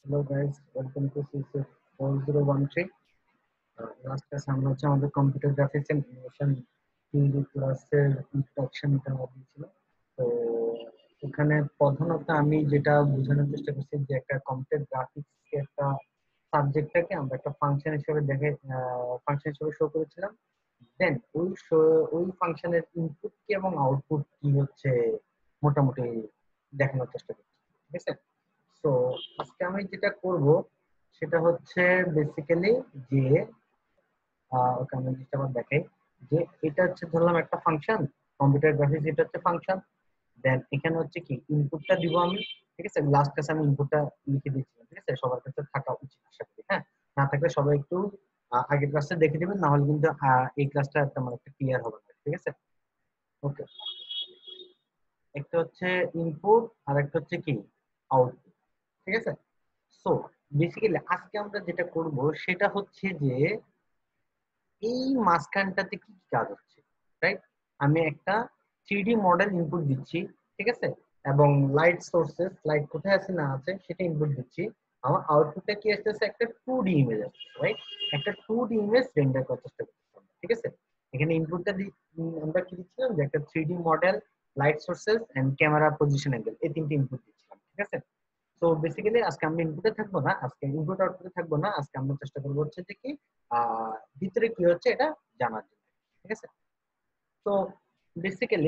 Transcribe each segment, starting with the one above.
Hello guys, welcome to CC 4013. Last class আমরা হচ্ছে আমাদের computer graphics and animation theory ক্লাসের ইন্ট্রোডাকশনটা দিয়েছিল। তো এখানে প্রধানত আমি যেটা বোঝানোর চেষ্টা করছি যে একটা কম্পিউটার গ্রাফিক্স একটা সাবজেক্টটাকে আমরা একটা ফাংশন হিসেবে ফাংশন হিসেবে শো করেছিলাম। দেন ওই ফাংশনের ইনপুট কি এবং আউটপুট কি হচ্ছে মোটামুটি দেখানোর চেষ্টা করছি, ঠিক আছে। তো আজকে আমি যেটা করব সেটা হচ্ছে বেসিক্যালি যে ওকে আমি জিনিসটা আবার দেখাই যে এটা হচ্ছে ধরলাম একটা ফাংশন, কম্পিউটার গ্রাফিক্স এটা হচ্ছে ফাংশন। দেন এখানে হচ্ছে কি ইনপুটটা দিব আমি, ঠিক আছে। লাস্ট ক্লাসে আমি ইনপুটটা লিখে দিয়েছিলাম, ঠিক আছে। সবার কাছে থাকা উচিত আশা করি, হ্যাঁ। না থাকলে সবাই একটু আগের ক্লাসটা দেখে দিবেন, না হলে কিন্তু এই ক্লাসটা তেমন একটা ক্লিয়ার হবে না, ঠিক আছে। ওকে, একটা হচ্ছে ইনপুট আর একটা হচ্ছে কি আউটপুট, ঠিক আছে। সো বেসিক্যালি আজকে আমরা যেটা করব সেটা হচ্ছে যে এই মাঝখানটাতে কি কি কাজ হচ্ছে, রাইট। আমি একটা 3D মডেল ইনপুট দিচ্ছি, ঠিক আছে, এবং লাইট সোর্সেস, লাইট কোথায় আছে না আছে সেটা ইনপুট দিচ্ছি। আমার আউটপুটটা কি আসতেছে, একটা 2D ইমেজ আসছে, রাইট। একটা 2D ইমেজ রেন্ডার করার চেষ্টা করতেছি, ঠিক আছে। এখানে ইনপুটটা আমরা কি দিচ্ছিলাম যে একটা 3D model, light sources and camera position angle, এই তিনটে ইনপুট দিচ্ছিলাম, ঠিক আছে। তো বেসিক্যালি আজকে আমরা ইনপুটে থাকবো না, আজকে ইনপুট আউটপুটে থাকবো না, আজকে আমরা চেষ্টা করবো হচ্ছে যে কি ভিতরে কি হচ্ছে এটা জানার জন্য, ঠিক আছে। তো বেসিক্যালি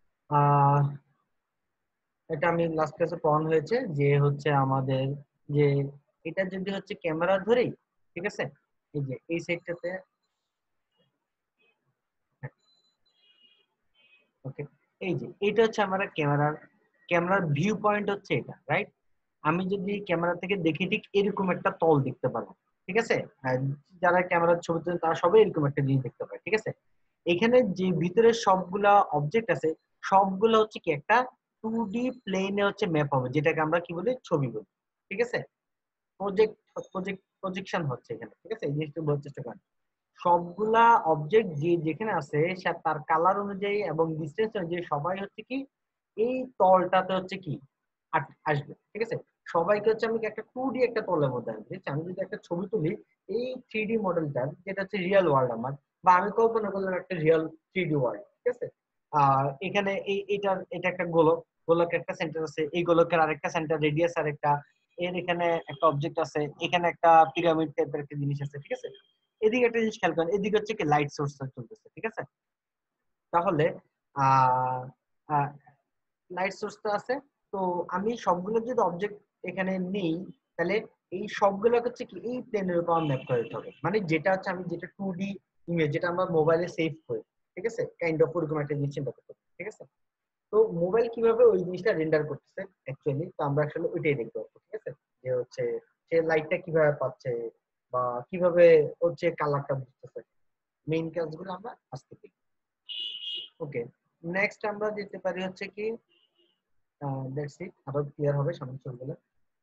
এটা আমি লাস্ট ক্লাসে পড়ানো হয়েছে যে হচ্ছে আমাদের যে এটা যদি হচ্ছে ক্যামেরা ধরেই, ঠিক আছে, এই যে এই সাইডটাতে, ওকে, এই যে এটা হচ্ছে আমরা ক্যামেরার ভিউ পয়েন্ট হচ্ছে এটা, রাইট। আমি যদি ক্যামেরা থেকে দেখি ঠিক এরকম একটা তল দেখতে পারবো, ঠিক আছে। আর যারা ক্যামেরার ছবি তোলেন তারা সবাই এরকম একটা জিনিস দেখতে পায়, ঠিক আছে। এখানে যে ভিতরে সবগুলা অবজেক্ট আছে সবগুলো হচ্ছে কি একটা 2D প্লেনে হচ্ছে ম্যাপ হবে, যেটাকে আমরা কি বলি ছবি বলি, ঠিক আছে। প্রজেকশন হচ্ছে এখানে, ঠিক আছে। এই জিনিসটা বোঝার চেষ্টা করেন। সবগুলা অবজেক্ট যে যেখানে আছে সে তার কালার অনুযায়ী এবং ডিসটেন্স অনুযায়ী সবাই হচ্ছে কি এই তলটাতে হচ্ছে কি আসবে, ঠিক আছে। সবাইকে হচ্ছে আমি একটা 2D একটা তলের মধ্যে আনছি। আমি যদি একটা ছবি তুলি এই 3D মডেলটার, যেটা হচ্ছে রিয়েল ওয়ার্ল্ড আমার, বা আমি কল্পনা করলাম একটা রিয়েল 3D ওয়ার্ল্ড, ঠিক আছে। এখানে এটা একটা গোলক, গোলকের একটা সেন্টার আছে, এই গোলকের আরেকটা সেন্টার, রেডিয়াস আরেকটা, এর এখানে একটা অবজেক্ট আছে, এখানে একটা পিরামিড টাইপের একটা জিনিস আছে, ঠিক আছে। এদিকে একটা জিনিস খেয়াল করেন, এদিকে হচ্ছে কি লাইট সোর্স চলতেছে, ঠিক আছে। তাহলে আহ লাইট সোর্সটা আছে। তো আমি সবগুলো যদি অবজেক্ট এখানে নেই, তাহলে এই সবগুলো হচ্ছে কি এই প্লেনের উপর ম্যাপ করে দিতে হবে, মানে যেটা হচ্ছে আমি যেটা 2D ইমেজ যেটা আমরা মোবাইলে সেভ করি, ঠিক আছে, কাইন্ড অফ ওরকম একটা জিনিস চিন্তা করতে হবে, ঠিক আছে। তো মোবাইল কিভাবে ওই জিনিসটা রেন্ডার করতেছে অ্যাকচুয়ালি, তো আমরা আসলে ওইটাই দেখতে পাবো, ঠিক আছে। যে হচ্ছে সে লাইটটা কিভাবে পাচ্ছে বা কিভাবে হচ্ছে কালারটা বুঝতেছে, মেইন কাজগুলো আমরা আজকে দেখি। ওকে, নেক্সট আমরা যেতে পারি হচ্ছে কি দ্যাটস ইট, আরো ক্লিয়ার হবে সামনে চলে গেলে।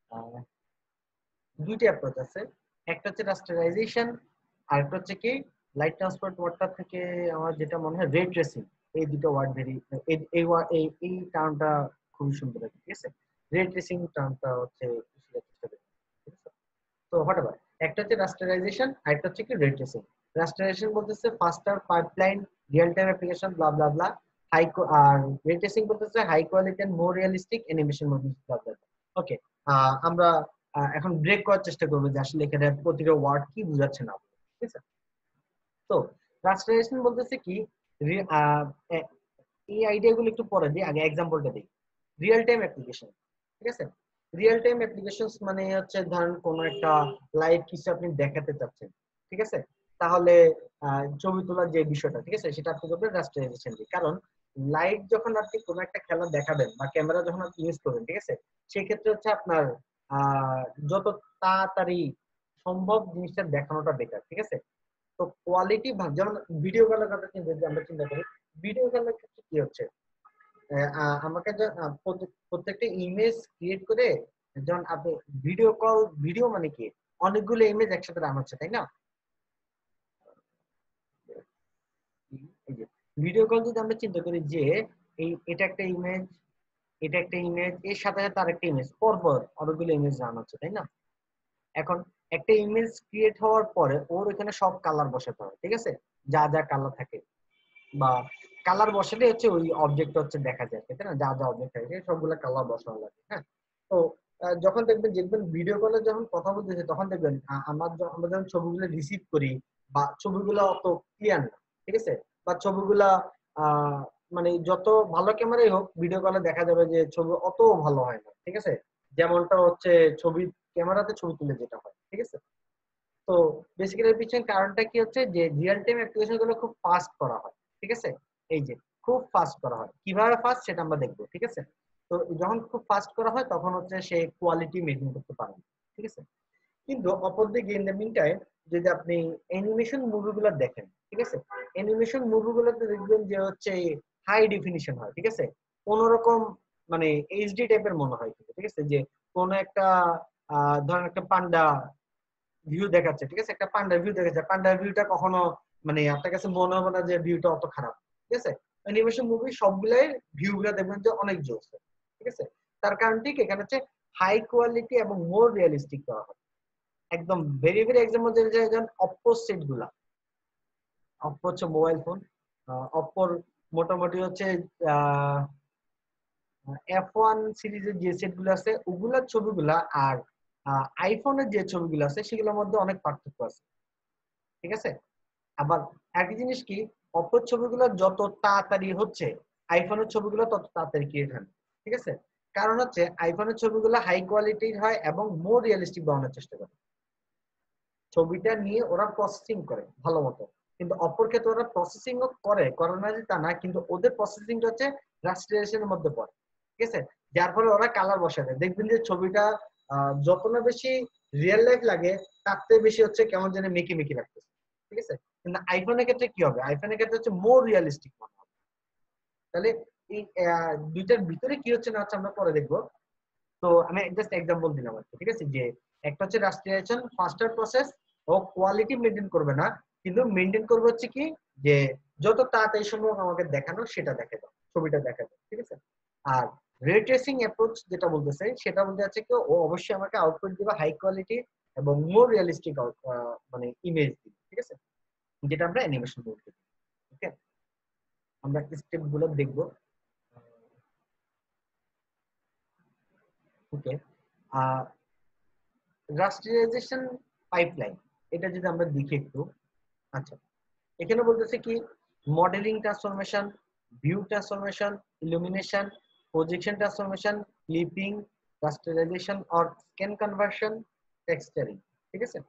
দুইটা অ্যাপ্রোচ আছে, একটা হচ্ছে রাস্টারাইজেশন, আর একটা হচ্ছে কি লাইট ট্রান্সপোর্ট ওয়ার্ডটা থেকে আমার যেটা মনে হয় রে ট্রেসিং। এই দুটো ওয়ার্ড ভেরি এই টার্মটা খুবই সুন্দর লাগে, ঠিক আছে। রে ট্রেসিং টার্মটা হচ্ছে চেষ্টা করি, ঠিক আছে। তো হোয়াটএভার, একটা হচ্ছে রাস্টারাইজেশন আর একটা হচ্ছে কি রে ট্রেসিং। রাস্টারাইজেশন বলতেছে faster pipeline, real time application, blah blah blah. আর রে ট্রেসিং বলতেছে high quality and more realistic animation movies, blah blah. Okay, আমরা এখন ব্রেক করার চেষ্টা করবো যে আসলে এখানে প্রতিটা ওয়ার্ড কি বুঝাচ্ছে না, ঠিক আছে। তো রাস্টারাইজেশন বলতেছে কি এই আইডিয়া গুলো একটু পরে দিই, আগে এক্সাম্পলটা দিই। রিয়েল টাইম অ্যাপ্লিকেশন, ঠিক আছে। রিয়েল টাইম অ্যাপ্লিকেশনস মানে হচ্ছে ধরেন কোন একটা লাইভ কিছু আপনি দেখাতে চাচ্ছেন, ঠিক আছে। তাহলে ছবি তোলার যে বিষয়টা, ঠিক আছে, সেটা আপনি করবেন রাস্টারাইজেশন দিয়ে। কারণ লাইভ যখন আপনি কোনো একটা খেলা দেখাবেন বা ক্যামেরা যখন আপনি ইউজ করবেন, ঠিক আছে, সেক্ষেত্রে হচ্ছে আপনার আহ যত তাড়াতাড়ি সম্ভব জিনিসটা দেখানোটা বেটার, ঠিক আছে। তো কোয়ালিটি যেমন ভিডিও কলের কথা যদি আমরা চিন্তা করি, ভিডিও কলের ক্ষেত্রে কি হচ্ছে, আমাকে প্রত্যেকটা ইমেজ ক্রিয়েট করে, যেমন আপনি ভিডিও কল, ভিডিও মানে কি অনেকগুলো ইমেজ একসাথে রান হচ্ছে, তাই না। এই যে ভিডিও কল যদি আমরা চিন্তা করি যে এটা একটা ইমেজ, এটা একটা ইমেজ, এর সাথে সাথে আরেকটা ইমেজ, পরপর অনেকগুলো ইমেজ রান হচ্ছে, তাই না। এখন একটা ইমেজ ক্রিয়েট হওয়ার পরে ওর এখানে সব কালার বসাতে হয়, ঠিক আছে, যা যা কালার থাকে বা কালার বসালে হচ্ছে ওই অবজেক্ট হচ্ছে দেখা যায়, তাই না, যা যা অবজেক্ট থাকে সবগুলো কালার বসানো লাগে। হ্যাঁ, তো যখন দেখবেন ভিডিও কলে যখন কথা বলতেছে তখন দেখবেন আমরা যখন ছবিগুলো রিসিভ করি বা ছবিগুলো অত ক্লিয়ার না, ঠিক আছে, বা ছবিগুলা মানে যত ভালো ক্যামেরাই হোক ভিডিও কলে দেখা যাবে যে ছবি অত ভালো হয় না, ঠিক আছে, যেমনটা হচ্ছে ছবি ক্যামেরাতে ছবি তুলে যেটা হয়, ঠিক আছে। তো বেসিক্যালি এর পিছনে কারণটা কি হচ্ছে যে রিয়েল টাইম অ্যাপ্লিকেশন গুলো খুব ফাস্ট করা হয়, ঠিক আছে, এই যে খুব ফাস্ট করা হয়, কিভাবে ফাস্ট সেটা আমরা দেখবো, ঠিক আছে। তো যখন খুব ফাস্ট করা হয় তখন হচ্ছে সে কোয়ালিটি মেনটেন করতে পারে না, ঠিক আছে। কিন্তু অপরদিকে ইন দ্য মিন টাইম যদি আপনি অ্যানিমেশন মুভিগুলো দেখেন, ঠিক আছে, অ্যানিমেশন মুভিগুলোতে দেখবেন যে হচ্ছে হাই ডেফিনিশন হয়, ঠিক আছে, কোনোরকম মানে এইচডি টাইপের মনে হয় কিন্তু, ঠিক আছে, যে কোন একটা ধরেন একটা পান্ডা ভিউ দেখাচ্ছে, ঠিক আছে, একটা পান্ডার ভিউ দেখাচ্ছে, পান্ডার ভিউটা কখনো মানে আপনার কাছে মনে হবে না যে ভিউটা অত খারাপ, ঠিক আছে। অ্যানিমেশন মুভি সবগুলাই ভিউ গুলা দেখবেন যে অনেক জোস, ঠিক আছে। তার কারণ ঠিক এখানে হচ্ছে হাই কোয়ালিটি এবং মোর রিয়েলিস্টিক করা হয়। একদম ভেরি ভেরি এক্সাম্পল যেমন অপ্পো সেট গুলা, অপ্পো হচ্ছে মোবাইল ফোন, অপ্পোর মোটামুটি হচ্ছে F1 সিরিজের যে সেট গুলো আছে ওগুলার ছবিগুলা আর আইফোনের যে ছবিগুলো আছে সেগুলোর মধ্যে অনেক পার্থক্য আছে, ঠিক আছে। আবার একই জিনিস কি, অপর ছবিগুলো যত তাড়াতাড়ি হচ্ছে আইফোনের ছবিগুলো তত তাড়াতাড়ি ক্রিয়েট হয়, ঠিক আছে। কারণ হচ্ছে আইফোনের ছবিগুলো হাই কোয়ালিটির হয় এবং মোর রিয়েলিস্টিক বানানোর চেষ্টা করে, ছবিটা নিয়ে ওরা প্রসেসিং করে ভালো মতো। কিন্তু অপর ক্ষেত্রে ওরা প্রসেসিং করে করে না যে তা না, কিন্তু ওদের প্রসেসিংটা হচ্ছে রাস্টারেশনের মধ্যে পড়ে, ঠিক আছে। যার ফলে ওরা কালার বসায় দেয়, দেখবেন যে ছবিটা যত না বেশি রিয়েল লাইফ লাগে তার থেকে বেশি হচ্ছে কেমন যেন মেকি মেকি লাগতেছে, ঠিক আছে। কিন্তু আইফোনের ক্ষেত্রে কি হবে, আইফোনের ক্ষেত্রে হচ্ছে মোর রিয়েলিস্টিক মনে হবে। তাহলে এই দুইটার ভিতরে কি হচ্ছে না হচ্ছে আমরা পরে দেখবো। তো আমি জাস্ট এক্সাম্পল দিলাম আর কি, ঠিক আছে, যে একটা হচ্ছে রাস্টারাইজেশন ফাস্টার প্রসেস, ও কোয়ালিটি মেনটেন করবে না, কিন্তু মেনটেন করবে হচ্ছে কি যে যত তাড়াতাড়ি সম্ভব আমাকে দেখানো সেটা দেখে দাও, ছবিটা দেখে দাও, ঠিক আছে। আর রে ট্রেসিং অ্যাপ্রোচ যেটা বলতেছে সেটা বলতে যাচ্ছে কি ও অবশ্যই আমাকে আউটপুট দিবে হাই কোয়ালিটি এবং মোর রিয়েলিস্টিক মানে ইমেজ দিবে, ঠিক আছে, যেটা আমরা অ্যানিমেশন বলতে। ওকে, আমরা স্টেপ গুলো দেখবো। ওকে, রাস্টারাইজেশন পাইপলাইন, এটা যদি আমরা দেখি একটু। আচ্ছা, এখানে বলতেছে কি modelling transformation, view transformation, illumination, projection transformation, clipping, rasterization or scan conversion, texturing, ঠিক আছে।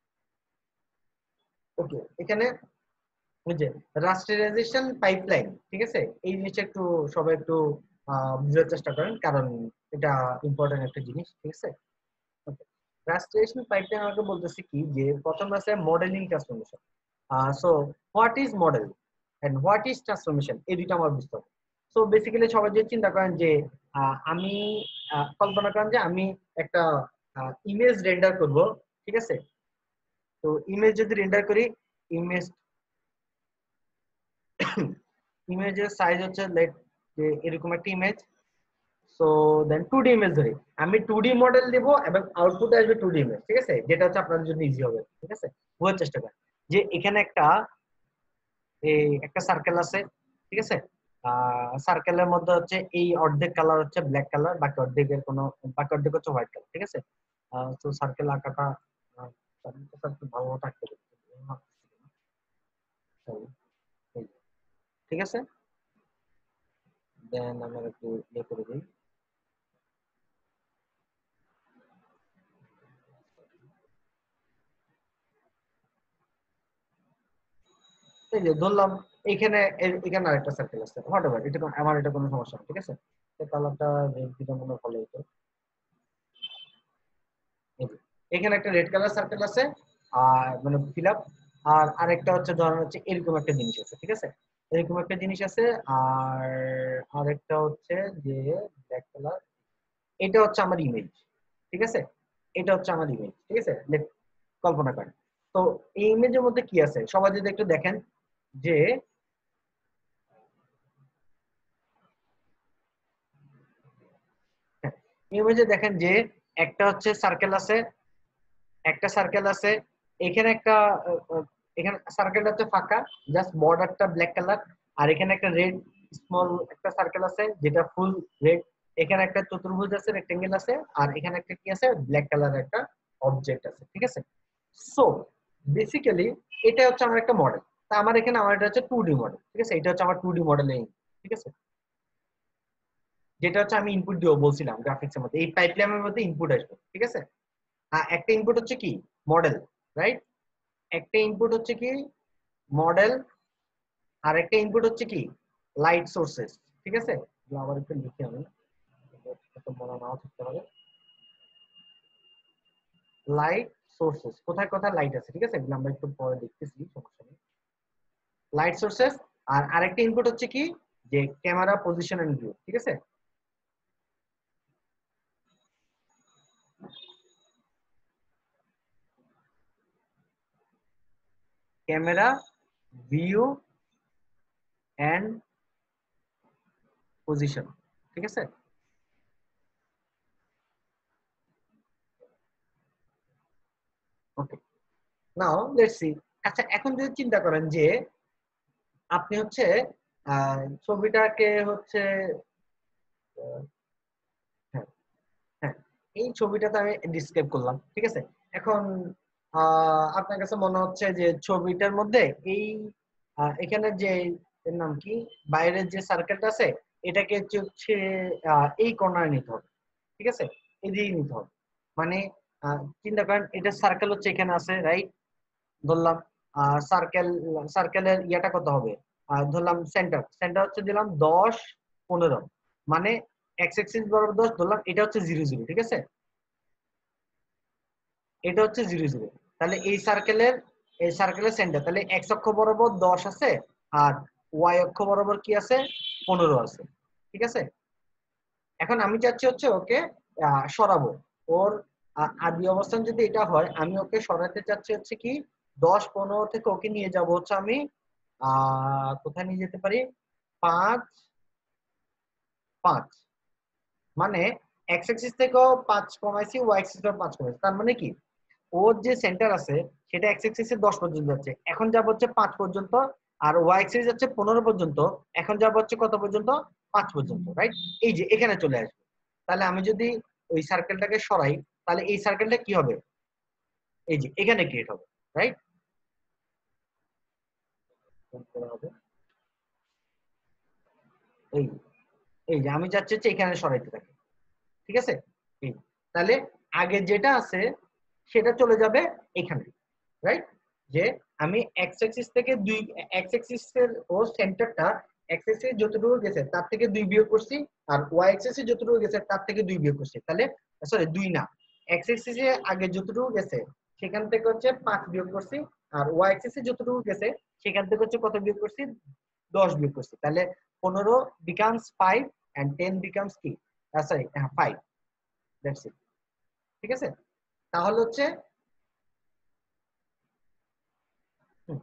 ওকে, এখানে ওই যে রাস্টারাইজেশন পাইপলাইন, ঠিক আছে, এই জিনিসটা একটু সবাই একটু বোঝার চেষ্টা করেন কারণ এটা ইম্পর্টেন্ট একটা জিনিস, ঠিক আছে। রাস্টারেশন পাইপলাইন আমাকে বলতেছে কি যে প্রথম আছে modelling transformation. So what is model and what is transformation, এই দুটো আমার বুঝতে হবে। সো বেসিক্যালি সবাই যে চিন্তা করেন যে আমি কল্পনা করেন যে আমি একটা ইমেজ রেন্ডার করব, ঠিক আছে। তো ইমেজ যদি রেন্ডার করি, ইমেজ ইমেজের সাইজ হচ্ছে লেট যে এরকম একটা image. So then 2D image ধরি, আমি 2D মডেল দিব এবং আউটপুটে আসবে 2D ইমেজ, ঠিক আছে, যেটা হচ্ছে আপনাদের জন্য ইজি হবে, ঠিক আছে। বোঝার চেষ্টা করেন যে এখানে এই একটা সার্কেল আছে, ঠিক আছে। সার্কেলের মধ্যে হচ্ছে এই অর্ধেক কালার হচ্ছে ব্ল্যাক কালার, বাকি অর্ধেক হচ্ছে হোয়াইট কালার, ঠিক আছে। তো সার্কেল আঁকাটা সার্কেল ভালো মতো আঁকতে হবে। ঠিক আছে, দেন আমরা একটু ইয়ে করে দিই। এই যে ধরলাম এখানে এখানে আরেকটা সার্কেল আছে, হোয়াটএভার, এটা আমার এটা কোনো সমস্যা না, ঠিক আছে। এই কালারটা যেটা মনে ভালো হতো, এই যে এখানে একটা রেড কালার সার্কেল আছে আর মানে ফিল আপ, আর আরেকটা হচ্ছে ধরেন হচ্ছে এরকম একটা জিনিস আছে, ঠিক আছে, এরকম একটা জিনিস আছে। আর আরেকটা হচ্ছে যে ব্ল্যাক কালার, এটা হচ্ছে আমার ইমেজ, ঠিক আছে, এটা হচ্ছে আমার ইমেজ, ঠিক আছে। কল্পনা করেন তো এই ইমেজের মধ্যে কি আছে সবাই যদি একটু দেখেন যে ইমেজে দেখেন যে একটা হচ্ছে সার্কেল আছে, একটা সার্কেল আছে, এখানে একটা এখানে সার্কেলটা হচ্ছে ফাঁকা, জাস্ট বর্ডারটা ব্ল্যাক কালার, আর এখানে একটা রেড স্মল একটা সার্কেল আছে যেটা ফুল রেড, এখানে একটা চতুর্ভুজ আছে, রেক্টেঙ্গেল আছে, আর এখানে একটা কি আছে, ব্ল্যাক কালার একটা অবজেক্ট আছে, ঠিক আছে। সো বেসিক্যালি এটা হচ্ছে আমার একটা মডেল। তা আমার এখানে আমার এটা হচ্ছে 2D মডেল, ঠিক আছে, এটা হচ্ছে আমার 2D মডেল, ঠিক আছে, যেটা হচ্ছে আমি ইনপুট দিও বলছিলাম গ্রাফিক্স এর মধ্যে, এই পাইপলাইনের মধ্যে ইনপুট আসবে, ঠিক আছে। একটা ইনপুট হচ্ছে কি মডেল, রাইট, একটা ইনপুট হচ্ছে কি মডেল, আর একটা ইনপুট হচ্ছে কি লাইট সোর্সেস, ঠিক আছে। আবার একটু লিখি আমি, এত মনে নাও থাকতে পারে। লাইট সোর্সেস, কোথায় কোথায় লাইট আছে, ঠিক আছে, এগুলো আমরা একটু পরে দেখতেছি, সমস্যা নেই। লাইট সোর্সেস, আর আরেকটা ইনপুট হচ্ছে কি যে ক্যামেরা পজিশন এন্ড ভিউ, ঠিক আছে। ক্যামেরা ভিউ এন্ড পজিশন, ঠিক আছে। Okay, now let's see. আচ্ছা, এখন যদি চিন্তা করেন যে আপনি হচ্ছে ছবিটাকে হচ্ছে হ্যাঁ, হ্যাঁ, এই ছবিটাতে আমি ডিসক্রাইব করলাম, ঠিক আছে। এখন আপনার কাছে মনে হচ্ছে যে ছবিটার মধ্যে এই এখানে যে এর নাম কি বাইরের যে সার্কেলটা আছে এটাকে হচ্ছে এই কর্নারে নিতে হবে, ঠিক আছে, এদিকে নিতে হবে। মানে চিন্তা করেন এটা সার্কেল হচ্ছে এখানে আছে, রাইট, ধরলাম সার্কেল, সার্কেলের ইয়াটা কত হবে, ধরলাম সেন্টার, সেন্টার হচ্ছে দিলাম 10 15, মানে এক্স এক্সিস বরাবর 10 ধরলাম, এটা হচ্ছে 0 0, ঠিক আছে, এটা হচ্ছে 0 0। তাহলে এই সার্কেলের সেন্টার, তাহলে এক্স অক্ষ বরাবর 10 আছে, আর ওয়াই অক্ষ বরাবর কি আছে 15 আছে, ঠিক আছে। এখন আমি চাচ্ছি হচ্ছে ওকে সরাবো, ওর আদি অবস্থান যদি এটা হয়, আমি ওকে সরাতে চাচ্ছি হচ্ছে কি 10 15 থেকে ওকে নিয়ে যাব হচ্ছে আমি কোথায় নিয়ে যেতে পারি, 5 5, মানে এক্স অ্যাক্সিস থেকেও 5 কমাইছি, ওয়াই অ্যাক্সিস থেকেও 5 কমাইছি, তার মানে কি ওর যে সেন্টার আছে সেটা এক্স অ্যাক্সিস এর 10 পর্যন্ত যাচ্ছে, এখন যাব হচ্ছে 5 পর্যন্ত, আর ওয়াই অ্যাক্সিস যাচ্ছে 15 পর্যন্ত, এখন যাব হচ্ছে কত পর্যন্ত, 5 পর্যন্ত, রাইট। এই যে এখানে চলে আসবে, তাহলে আমি যদি ওই সার্কেলটাকে সরাই, তাহলে এই সার্কেলটা কি হবে, এই যে এখানে ক্রিয়েট হবে, রাইট। হবে এই এই যে আমি চাচ্ছি হচ্ছে এখানে সরাইতে থাকি, ঠিক আছে। এই তাহলে আগে যেটা আছে সেটা চলে যাবে এখানে, রাইট, যে আমি এক্স অ্যাক্সিস থেকে দুই, এক্স অ্যাক্সিস এর ও সেন্টারটা এক্স অ্যাক্সিস যতটুকু গেছে তার থেকে 2 বিয়োগ করছি, আর ওয়াই অ্যাক্সিস যতটুকু গেছে তার থেকে 2 বিয়োগ করছি, তাহলে সরি 2 না, এক্স অ্যাক্সিস এ আগে যতটুকু গেছে সেখান থেকে হচ্ছে 5 বিয়োগ করছি, আর ওয়াই অ্যাক্সিস এ যতটুকু গেছে সেখান থেকে হচ্ছে কত বিয়োগ করছি, 10 বিয়োগ করছি, তাহলে 15 becomes 5 and 10 becomes কি সরি 5, দ্যাটস ইট, ঠিক আছে। তাহলে হচ্ছে হুম,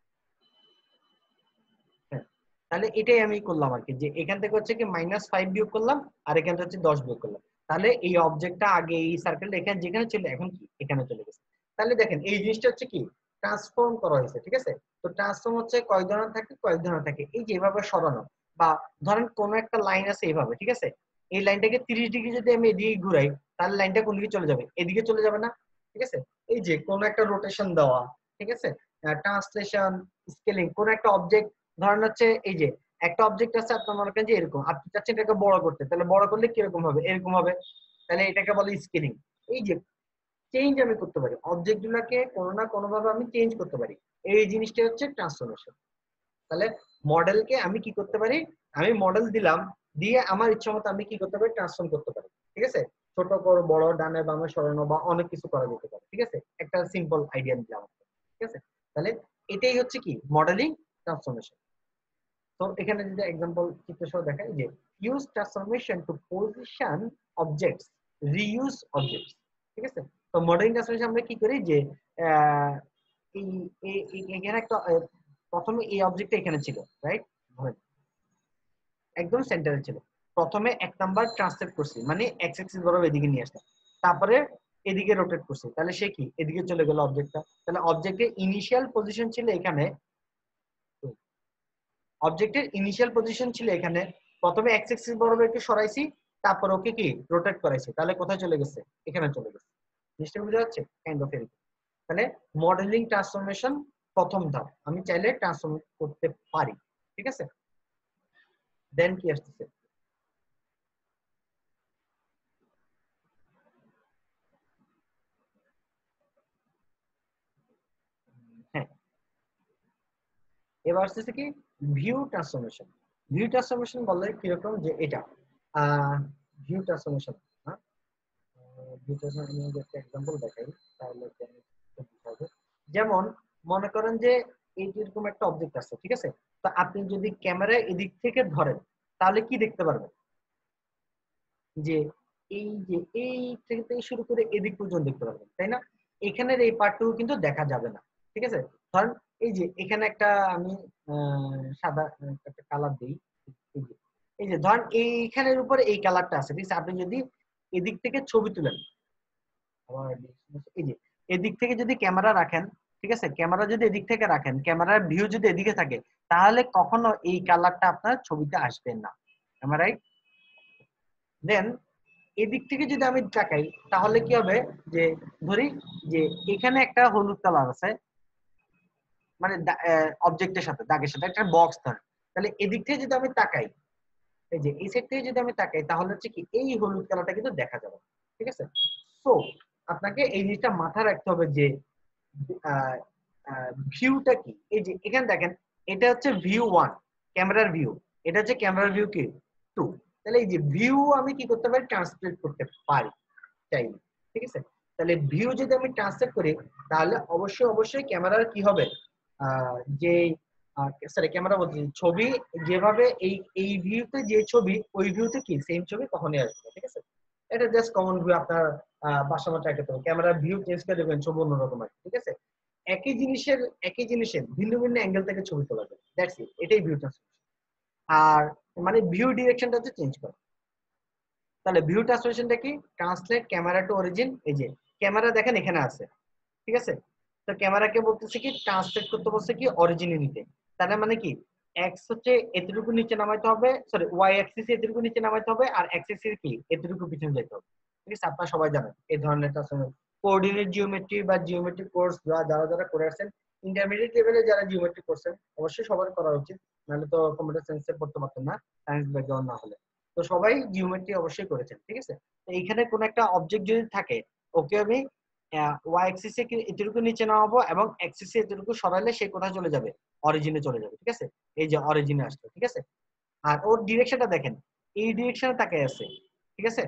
হ্যাঁ, তাহলে এটাই আমি করলাম আর কি, যে এখান থেকে হচ্ছে কি -5 বিয়োগ করলাম, আর এখান থেকে হচ্ছে 10 বিয়োগ করলাম, তাহলে এই অবজেক্টটা আগে এই সার্কেলটা এখানে যেখানে ছিল এখন কি এখানে চলে গেছে। তাহলে দেখেন এই জিনিসটা হচ্ছে কি ট্রান্সফর্ম করা হয়েছে, ঠিক আছে। তো ট্রান্সফর্ম হচ্ছে কয়েক ধরনের থাকে, কয়েক ধরনের থাকে, এই যে এভাবে সরানো, বা ধরেন কোন একটা লাইন আছে এইভাবে, ঠিক আছে, এই লাইনটাকে 30 ডিগ্রি যদি আমি এদিকে ঘুরাই, তাহলে লাইনটা কোন দিকে চলে যাবে, এদিকে চলে যাবে না, ঠিক আছে। এই যে কোন একটা রোটেশন দেওয়া, ঠিক আছে, ট্রান্সলেশন, স্কেলিং, কোন একটা অবজেক্ট, ধরেন হচ্ছে এই যে একটা অবজেক্ট আছে আপনার মনে করেন যে এরকম, আপনি চাচ্ছেন এটাকে বড় করতে, তাহলে বড় করলে কিরকম হবে, এরকম হবে, তাহলে এটাকে বলে স্কেলিং। এই যে চেঞ্জ আমি করতে পারি, অবজেক্ট গুলাকে কোনো না কোনো ভাবে আমি চেঞ্জ করতে পারি, এই জিনিসটা হচ্ছে ট্রান্সফরমেশন। তাহলে মডেলকে আমি কি করতে পারি, আমি মডেল দিলাম, দিয়ে আমার ইচ্ছা মতো আমি কি করতে পারি, ট্রান্সফর্ম করতে পারি, ঠিক আছে, ছোট বড় বড় ডানে বামে সরানো বা অনেক কিছু করা যেতে পারে, ঠিক আছে, একটা সিম্পল আইডিয়া দিলাম, ঠিক আছে। তাহলে এটাই হচ্ছে কি মডেলিং ট্রান্সফরমেশন। তো এখানে যদি एग्जांपल চিত্র সহ দেখাই যে use transformation to position objects, reuse objects, ঠিক আছে। তো মডেলিং ট্রান্সফরমেশন আমরা কি করি যে এই এখানে একটা প্রথমে এই অবজেক্টটা এখানে ছিল, রাইট, একদম সেন্টারে ছিল, প্রথমে এক নাম্বার ট্রান্সলেট করছি, মানে এক্স অ্যাক্সিস বরাবর এদিকে নিয়ে আসলাম, তারপরে এদিকে রোটেট করছে, তাহলে সে কি এদিকে চলে গেল অবজেক্টটা। তাহলে অবজেক্টের ইনিশিয়াল পজিশন ছিল এখানে, অবজেক্টের ইনিশিয়াল পজিশন ছিল এখানে, প্রথমে এক্স অ্যাক্সিস বরাবর একটু সরাইছি, তারপর ওকে কি রোটেট করাইছি, তাহলে কোথায় চলে গেছে, এখানে চলে গেছে। নিশ্চয়ই বুঝা যাচ্ছে কাইন্ড অফ এরকম। তাহলে মডেলিং ট্রান্সফরমেশন প্রথম ধাপ, আমি চাইলে ট্রান্সফর্ম করতে পারি, ঠিক আছে। দেন কি আসতেছে, হ্যাঁ এবার আসতেছে কি ভিউ ট্রান্সফরমেশন। ভিউ ট্রান্সফরমেশন বললে কিরকম, যে এটা ভিউ ট্রান্সফরমেশন, হ্যাঁ ভিউ ট্রান্সফরমেশন আমি একটা एग्जांपल দেখাই তাহলে বুঝাবো। যেমন মনে করেন যে এই এরকম একটা অবজেক্ট আছে, ঠিক আছে, তো আপনি যদি ক্যামেরা এদিক থেকে ধরেন তাহলে কি দেখতে পারবেন, যে এই থেকে শুরু করে এদিক পর্যন্ত দেখতে পারবেন, তাই না। এখানের এই পার্টটুকু কিন্তু দেখা যাবে না, ঠিক আছে। ধরেন এই যে এখানে একটা আমি সাদা একটা কালার দিই, এই যে ধরেন এইখানের উপরে এই কালারটা আছে, ঠিক আছে। আপনি যদি এদিক থেকে ছবি তুলেন, এই যে এদিক থেকে যদি ক্যামেরা রাখেন, ঠিক আছে, ক্যামেরা যদি এদিক থেকে রাখেন, ক্যামেরার ভিউ যদি এদিকে থাকে, তাহলে কখনো এই কালারটা আপনার ছবিতে আসবে না, am I right? দেন এদিক থেকে যদি আমি তাকাই তাহলে কি হবে, যে ধরি যে এখানে একটা হলুদ কালার আছে, মানে অবজেক্টের সাথে দাগের সাথে একটা বক্স ধরে, তাহলে এদিক থেকে যদি আমি তাকাই, এই যে এই সাইড থেকে যদি আমি তাকাই তাহলে হচ্ছে কি এই হলুদ কালারটা কিন্তু দেখা যাবে, ঠিক আছে। সো আপনাকে এই জিনিসটা মাথায় রাখতে হবে যে ভিউটা কি। এই যে এখানে দেখেন এটা হচ্ছে ভিউ 1 ক্যামেরার ভিউ, এটা হচ্ছে ক্যামেরার ভিউ কি 2। তাহলে এই যে ভিউ আমি কি করতে পারি, ট্রান্সলেট করতে পারি চাইলে, ঠিক আছে। তাহলে ভিউ যদি আমি ট্রান্সলেট করি তাহলে অবশ্যই অবশ্যই ক্যামেরার কি হবে, যে সরি ক্যামেরা বলছি ছবি, যেভাবে এই ভিউতে যে ছবি ওই ভিউতে কি সেম ছবি কখনই আসবে না, ঠিক আছে। এটা জাস্ট কমন ভিউ, আপনার বাসা মতো একটা ক্যামেরার ভিউ চেঞ্জ করে দেবেন ছবি অন্যরকম আসবে, ঠিক আছে। একই জিনিসের ভিন্ন ভিন্ন অ্যাঙ্গেল থেকে ছবি তোলা যায়, দ্যাটস ইট, এটাই ভিউ ট্রান্সফরমেশন। আর মানে ভিউ ডিরেকশনটা হচ্ছে চেঞ্জ করা। তাহলে ভিউ ট্রান্সফরমেশনটা কি, ট্রান্সলেট ক্যামেরা টু অরিজিন। এই যে ক্যামেরা দেখেন এখানে আছে, ঠিক আছে, তো ক্যামেরাকে বলতেছে কি ট্রান্সলেট করতে বলছে কি অরিজিনে নিতে। তাহলে মানে কি এক্স হচ্ছে এতটুকু নিচে নামাইতে হবে, সরি ওয়াই অ্যাক্সিস এতটুকু নিচে নামাইতে হবে, আর এক্স অ্যাক্সিস কি এতটুকু পিছনে যেতে হবে, ঠিক আছে। আপনারা সবাই জানেন এই ধরনের কোঅর্ডিনেট জিওমেট্রি বা জিওমেট্রিক কোর্স যারা যারা করে আসছেন, ইন্টারমিডিয়েট লেভেলে যারা জিওমেট্রি করছেন অবশ্যই সবার করা উচিত, নাহলে তো কম্পিউটার সায়েন্সে পড়তে পারতেন না সায়েন্স ব্যাকগ্রাউন্ড না হলে। তো সবাই জিওমেট্রি অবশ্যই করেছেন, ঠিক আছে। তো এইখানে কোন একটা অবজেক্ট যদি থাকে, ওকে আমি ওয়াই অ্যাক্সিস এ এতটুকু নিচে নামাবো এবং অ্যাক্সিস এ এতটুকু সরাইলে সে কোথায় চলে যাবে, অরিজিনে চলে যাবে, ঠিক আছে। এই যে অরিজিনে আসলো, ঠিক আছে। আর ওর ডিরেকশনটা দেখেন এই ডিরেকশনে তাকায় আছে, ঠিক আছে।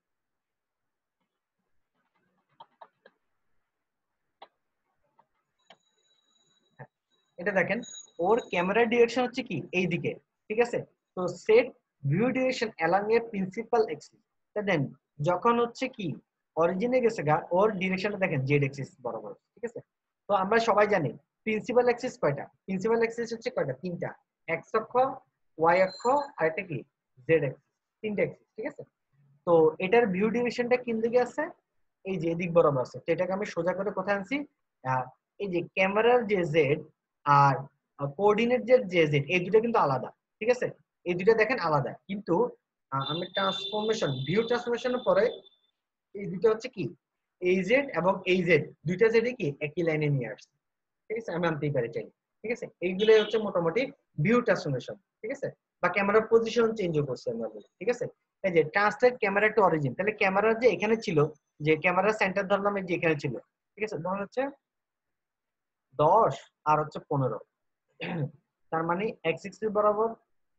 হ্যাঁ, এটা দেখেন ওর ক্যামেরার ডিরেকশন হচ্ছে কি এই দিকে, ঠিক আছে। তো set view direction along a principal axis, then যখন হচ্ছে কি অরিজিনে গেছে গা ওর ডিরেকশনটা দেখেন জেড অ্যাক্সিস বরাবর, ঠিক আছে। তো আমরা সবাই জানি প্রিন্সিপাল অ্যাক্সিস কয়টা, প্রিন্সিপাল অ্যাক্সিস হচ্ছে কয়টা, তিনটা, এক্স অক্ষ, ওয়াই অক্ষ আর একটা কি জেড অ্যাক্সিস, তিনটা অ্যাক্সিস, ঠিক আছে। তো এটার ভিউ ডিরেকশনটা কোন দিকে আছে, এই যে এদিক বরাবর আছে। তো এটাকে আমি সোজা করে কোথায় আনছি, এই যে ক্যামেরার যে জেড আর কোঅর্ডিনেট যে জেড এই দুটো কিন্তু আলাদা, ঠিক আছে। এই দুটো দেখেন আলাদা, কিন্তু আমি ট্রান্সফরমেশন ভিউ ট্রান্সফরমেশনের পরে এই দুটো হচ্ছে কি এই জেড এবং এই জেড দুইটা জেডই কি একই লাইনে নিয়ে আসছে, ঠিক আছে। আমি আনতেই পারি চাই, ঠিক আছে। এইগুলোই হচ্ছে মোটামুটি ভিউ ট্রান্সফরমেশন, ঠিক আছে। বা ক্যামেরার পজিশন চেঞ্জও করছে আমরা বলি, ঠিক আছে। এই যে ট্রান্সলেট ক্যামেরা টু অরিজিন, তাহলে ক্যামেরার যে এখানে ছিল, যে ক্যামেরার সেন্টার ধরলাম এই যে এখানে ছিল, ঠিক আছে, ধরুন হচ্ছে 10 আর হচ্ছে 15, তার মানে এক্স অ্যাক্সিস বরাবর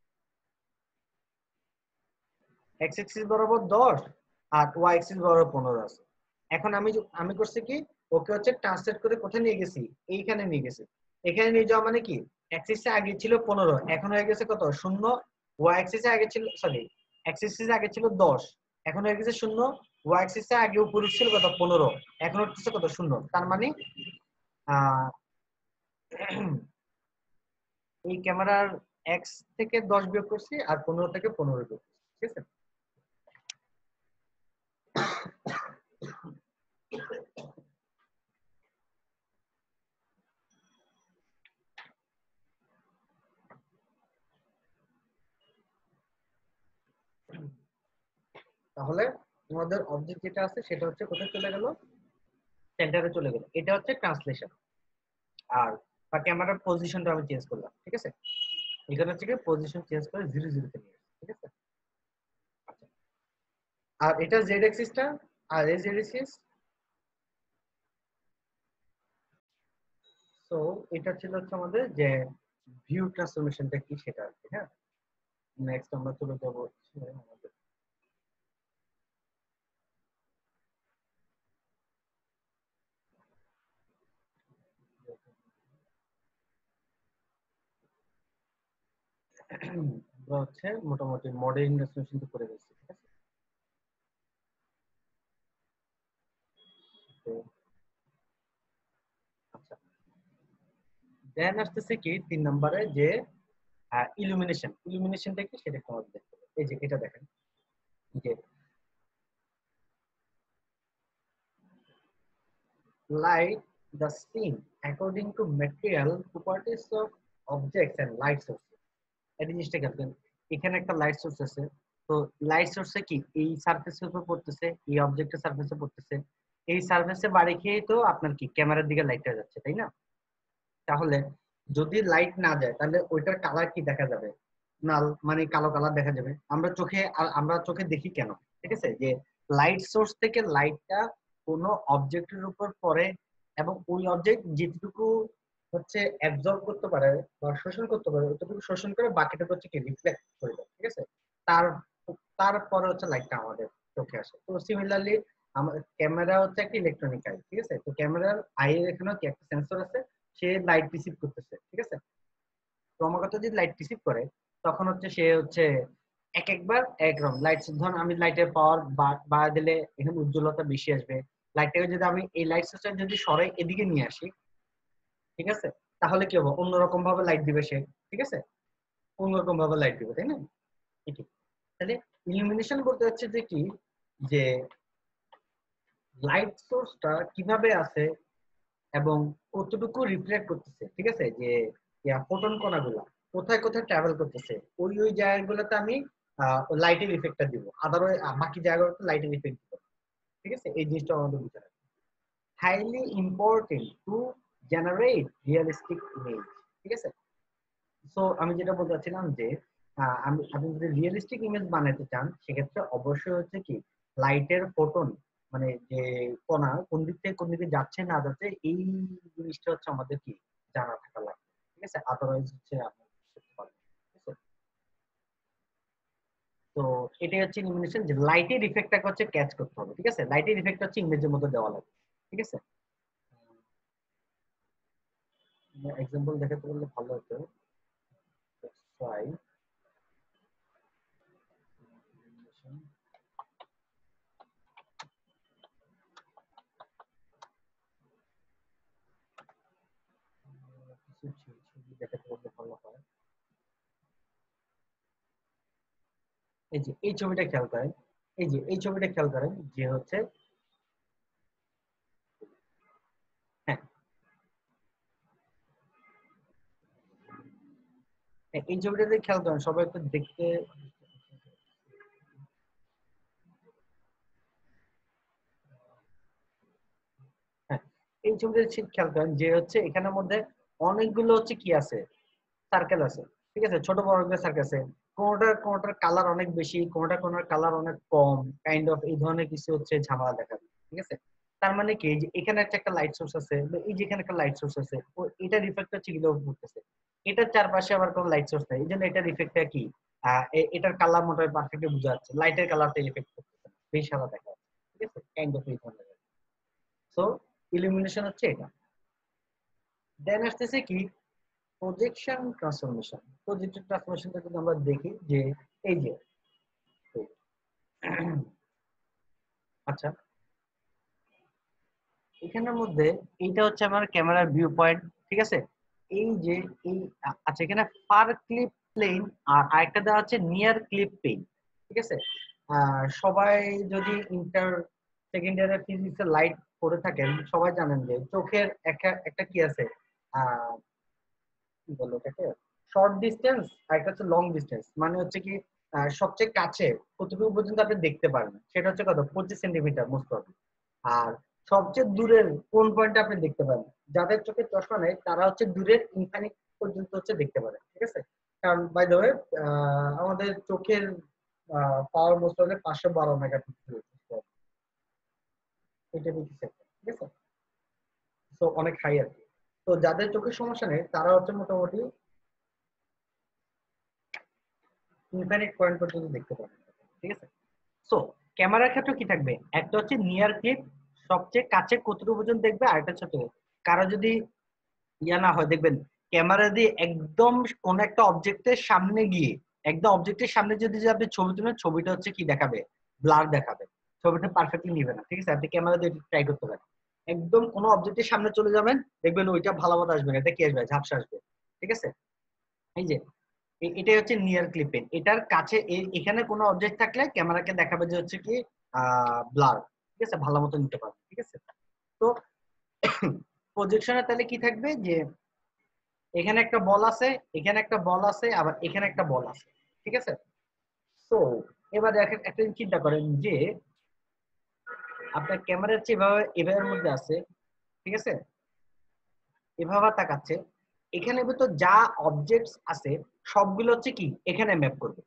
এক্স অ্যাক্সিস বরাবর 10 আর ওয়াই অ্যাক্সিস বরাবর 15 আছে। এখন আমি করছি কি ওকে হচ্ছে ট্রান্সলেট করে কোথায় নিয়ে গেছি, এইখানে নিয়ে গেছি। এখানে নিয়ে যাওয়া মানে কি অ্যাক্সিসে আগে ছিল 15, এখন হয়ে গেছে কত 0, ওয়াই অ্যাক্সিসে আগে ছিল সরি অ্যাক্সিসে আগে ছিল 10, এখন হয়ে গেছে 0, ওয়াই অ্যাক্সিসে আগে উপরে ছিল কত 15, এখন হচ্ছে কত 0। তার মানে আহ এই ক্যামেরার এক্স থেকে 10 বিয়োগ করছি আর 15 থেকে 15 বিয়োগ করছি, ঠিক আছে। তাহলে আমাদের অবজেক্ট যেটা আছে সেটা হচ্ছে কোথায় চলে গেল, সেন্টারে চলে গেল। এটা হচ্ছে ট্রান্সলেশন। আর বা ক্যামেরার পজিশনটা আমি চেঞ্জ করলাম, ঠিক আছে, এখানে হচ্ছে কি পজিশন চেঞ্জ করে 0 0 তে নিয়ে আসছি, ঠিক আছে। আচ্ছা, আর এটা জেড অ্যাক্সিসটা, আর এই জেড অ্যাক্সিস। সো এটা ছিল হচ্ছে আমাদের যে ভিউ ট্রান্সফরমেশনটা কি সেটা আর কি। হ্যাঁ, নেক্সট আমরা চলে যাব হচ্ছে আমাদের আমরা হচ্ছে মোটামুটি মডেলিং ট্রান্সফরমেশন তো করে গেছি, ঠিক আছে। তো আচ্ছা, দেন আসতেছে কি 3 নম্বরে যে ইলুমিনেশন। ইলুমিনেশনটা কি সেটা একটু আমাদের দেখতে হবে। এই যে এটা দেখেন যে light the scene according to material properties of objects and light sources। এই জিনিসটা দেখেন, এখানে একটা লাইট সোর্স আছে। তো লাইট সোর্সে কি এই সারফেসের উপর পড়তেছে, এই অবজেক্টের সারফেসে পড়তেছে, এই সারফেসে বাড়ি খেয়ে তো আপনার কি ক্যামেরার দিকে লাইটটা যাচ্ছে, তাই না? তাহলে যদি লাইট না যায় তাহলে ওইটার কালার কি দেখা যাবে? নাল, মানে কালো কালার দেখা যাবে। আমরা চোখে দেখি কেন, ঠিক আছে, যে লাইট সোর্স থেকে লাইটটা কোনো অবজেক্টের উপর পড়ে এবং ওই অবজেক্ট যেটুকু হচ্ছে অ্যাবজর্ব করতে পারে বা শোষণ করতে পারে ওইটুকু শোষণ করে বাকিটা হচ্ছে কি রিফ্লেক্ট করে দেয়, ঠিক আছে। তার তারপরে হচ্ছে লাইটটা আমাদের চোখে আসে। তো সিমিলারলি আমাদের ক্যামেরা হচ্ছে একটা ইলেকট্রনিক আই, ঠিক আছে। তো ক্যামেরার আইয়ের এখানেও কি একটা সেন্সর আছে, সে লাইট রিসিভ করতেছে, ঠিক আছে। ক্রমাগত যদি লাইট রিসিভ করে তখন হচ্ছে সে হচ্ছে এক একবার একরকম লাইট, ধরুন আমি লাইটের পাওয়ার বাড়া দিলে এখানে উজ্জ্বলতা বেশি আসবে। লাইটটাকে যদি আমি এই লাইট সোর্সটা যদি সরাই এদিকে নিয়ে আসি, ঠিক আছে, তাহলে কি হবে, অন্যরকম ভাবে লাইট দিবে সে, ঠিক আছে, অন্যরকম ভাবে লাইট দিবে, তাই না? ঠিক। তাহলে ইলুমিনেশন বলতে হচ্ছে যে কি, যে লাইট সোর্সটা কিভাবে আছে এবং কতটুকু রিফ্লেক্ট করতেছে, ঠিক আছে, যে ফোটন কণাগুলা কোথায় কোথায় ট্রাভেল করতেছে, ওই ওই জায়গাগুলোতে আমি লাইটের ইফেক্টটা দিব, আদারওয়াইজ বাকি জায়গাগুলোতে লাইটের ইফেক্ট দিব, ঠিক আছে। এই জিনিসটা আমাদের বুঝতে হবে। Highly important to generate realistic image, ঠিক আছে। সো আমি যেটা বলতে চাচ্ছিলাম যে আপনি যদি রিয়েলিস্টিক ইমেজ বানাতে চান সেক্ষেত্রে অবশ্যই হচ্ছে কি লাইটের ফোটন, মানে যে কণা কোন দিক থেকে কোন দিকে যাচ্ছে না যাচ্ছে এই জিনিসটা হচ্ছে আমাদের কি জানা থাকা লাগবে, ঠিক আছে, আদারওয়াইজ হচ্ছে আপনি করতে পারবেন না, ঠিক আছে। তো এটাই হচ্ছে ইলুমিনেশন, যে লাইটের ইফেক্টটাকে হচ্ছে ক্যাচ করতে হবে, ঠিক আছে। লাইটের ইফেক্ট হচ্ছে ইমেজের মধ্যে দেওয়া লাগবে, ঠিক আছে। এক্সাম্পল দেখাতে বললে ভালো হতো। ট্রাই কিছু ছবি দেখাতে বললে ভালো হয়। এই যে এই ছবিটা খেয়াল করেন, এই যে এই ছবিটা খেয়াল করেন যে হচ্ছে, হ্যাঁ, এই ছবিটাতে খেয়াল করেন সবাই একটু দেখতে। হ্যাঁ, এই ছবিটা ঠিক খেয়াল করেন যে হচ্ছে এখানের মধ্যে অনেকগুলো হচ্ছে কি আছে, সার্কেল আছে, ঠিক আছে, ছোট বড় করে সার্কেল আছে। কোনটার কোনটার কালার অনেক বেশি, কোনটার কালার অনেক কম, কাইন্ড অফ এই ধরনের কিছু হচ্ছে ঝামেলা দেখা যায়, ঠিক আছে। তার মানে কি যে এখানে একটা লাইট সোর্স আছে, এই যে এখানে একটা লাইট সোর্স আছে, ও এটা রিফ্লেক্ট হচ্ছে গিয়ে পড়তেছে, এটার চারপাশে আবার কোনো লাইট সোর্স নাই, এই জন্য এটার ইফেক্টটা কি এটার কালার মোটামুটি পারফেক্টলি বোঝা যাচ্ছে, লাইটের কালারটা ইফেক্ট করতেছে না, বেশ সাদা দেখা যাচ্ছে, ঠিক আছে, কাইন্ড অফ এই ধরনের। সো ইলুমিনেশন হচ্ছে এটা। দেন আসতেছে কি প্রজেকশন ট্রান্সফরমেশন। প্রজেকশন ট্রান্সফরমেশনটা যদি আমরা দেখি যে এই যে আচ্ছা, এখানের মধ্যে এইটা হচ্ছে আমার ক্যামেরার ভিউ পয়েন্ট, ঠিক আছে। এই যে এই আচ্ছা, এখানে ফার ক্লিপ প্লেন আর আরেকটা দেওয়া হচ্ছে নিয়ার ক্লিপ প্লেন, ঠিক আছে। সবাই যদি সেকেন্ড ইয়ারের ফিজিক্সের লাইট পড়ে থাকেন সবাই জানেন যে চোখের একটা একটা কি আছে, কি বলো এটাকে, শর্ট ডিস্টেন্স আর একটা হচ্ছে লং ডিস্টেন্স। মানে হচ্ছে কি সবচেয়ে কাছে কতটুকু পর্যন্ত আপনি দেখতে পারবেন সেটা হচ্ছে কত 25 সেন্টিমিটার মোস্ট প্রবাবলি। আর সবচেয়ে দূরের কোন পয়েন্টে আপনি দেখতে পারেন, যাদের চোখে চশমা নেই তারা হচ্ছে দূরের ইনফাইনিট পর্যন্ত হচ্ছে দেখতে পারে, ঠিক আছে। কারণ বাই দ্য ওয়ে আমাদের চোখের পাওয়ার মোস্ট প্রবাবলি 512 মেগাপিক্সেল, এটা দেখেছে, ঠিক আছে। তো অনেক হাই আর কি। তো যাদের চোখের সমস্যা নেই তারা হচ্ছে মোটামুটি ইনফাইনিট পয়েন্ট পর্যন্ত দেখতে পাবেন, ঠিক আছে। সো ক্যামেরার ক্ষেত্রে কি থাকবে, একটা হচ্ছে নিয়ার ক্লিপ, সবচেয়ে কাছে কতটুকু পর্যন্ত দেখবে, আর একটা ছোট কারো যদি ইয়া না হয়, দেখবেন ক্যামেরা দিয়ে একদম কোন একটা অবজেক্টের সামনে গিয়ে, একদম অবজেক্টের সামনে যদি আপনি ছবি তুলেন, ছবিটা হচ্ছে কি দেখাবে, ব্লার দেখাবে, ছবিটা পারফেক্টলি নিবে না, ঠিক আছে। আপনি ক্যামেরা দিয়ে ট্রাই করতে পারেন, একদম কোন অবজেক্টের সামনে চলে যাবেন, দেখবেন ওইটা ভালো মতো আসবে না, এটা কি আসবে, ঝাপসা আসবে, ঠিক আছে। এই যে এটাই হচ্ছে নিয়ার ক্লিপিং, এটার কাছে এখানে কোনো অবজেক্ট থাকলে ক্যামেরাকে দেখাবে যে হচ্ছে কি ব্লার, ঠিক আছে, ভালো মতো নিতে পারবে, ঠিক আছে। তো প্রজেকশনে তাহলে কি থাকবে, যে এখানে একটা বল আছে, এখানে একটা বল আছে, আবার এখানে একটা বল আছে, ঠিক আছে। তো এবার দেখেন একটা চিন্তা করেন যে আপনার ক্যামেরা হচ্ছে এভাবে এভাবের মধ্যে আছে, ঠিক আছে, এভাবে তাকাচ্ছে, এখানে ভিতর যা অবজেক্টস আছে সবগুলো হচ্ছে কি এখানে ম্যাপ করবে,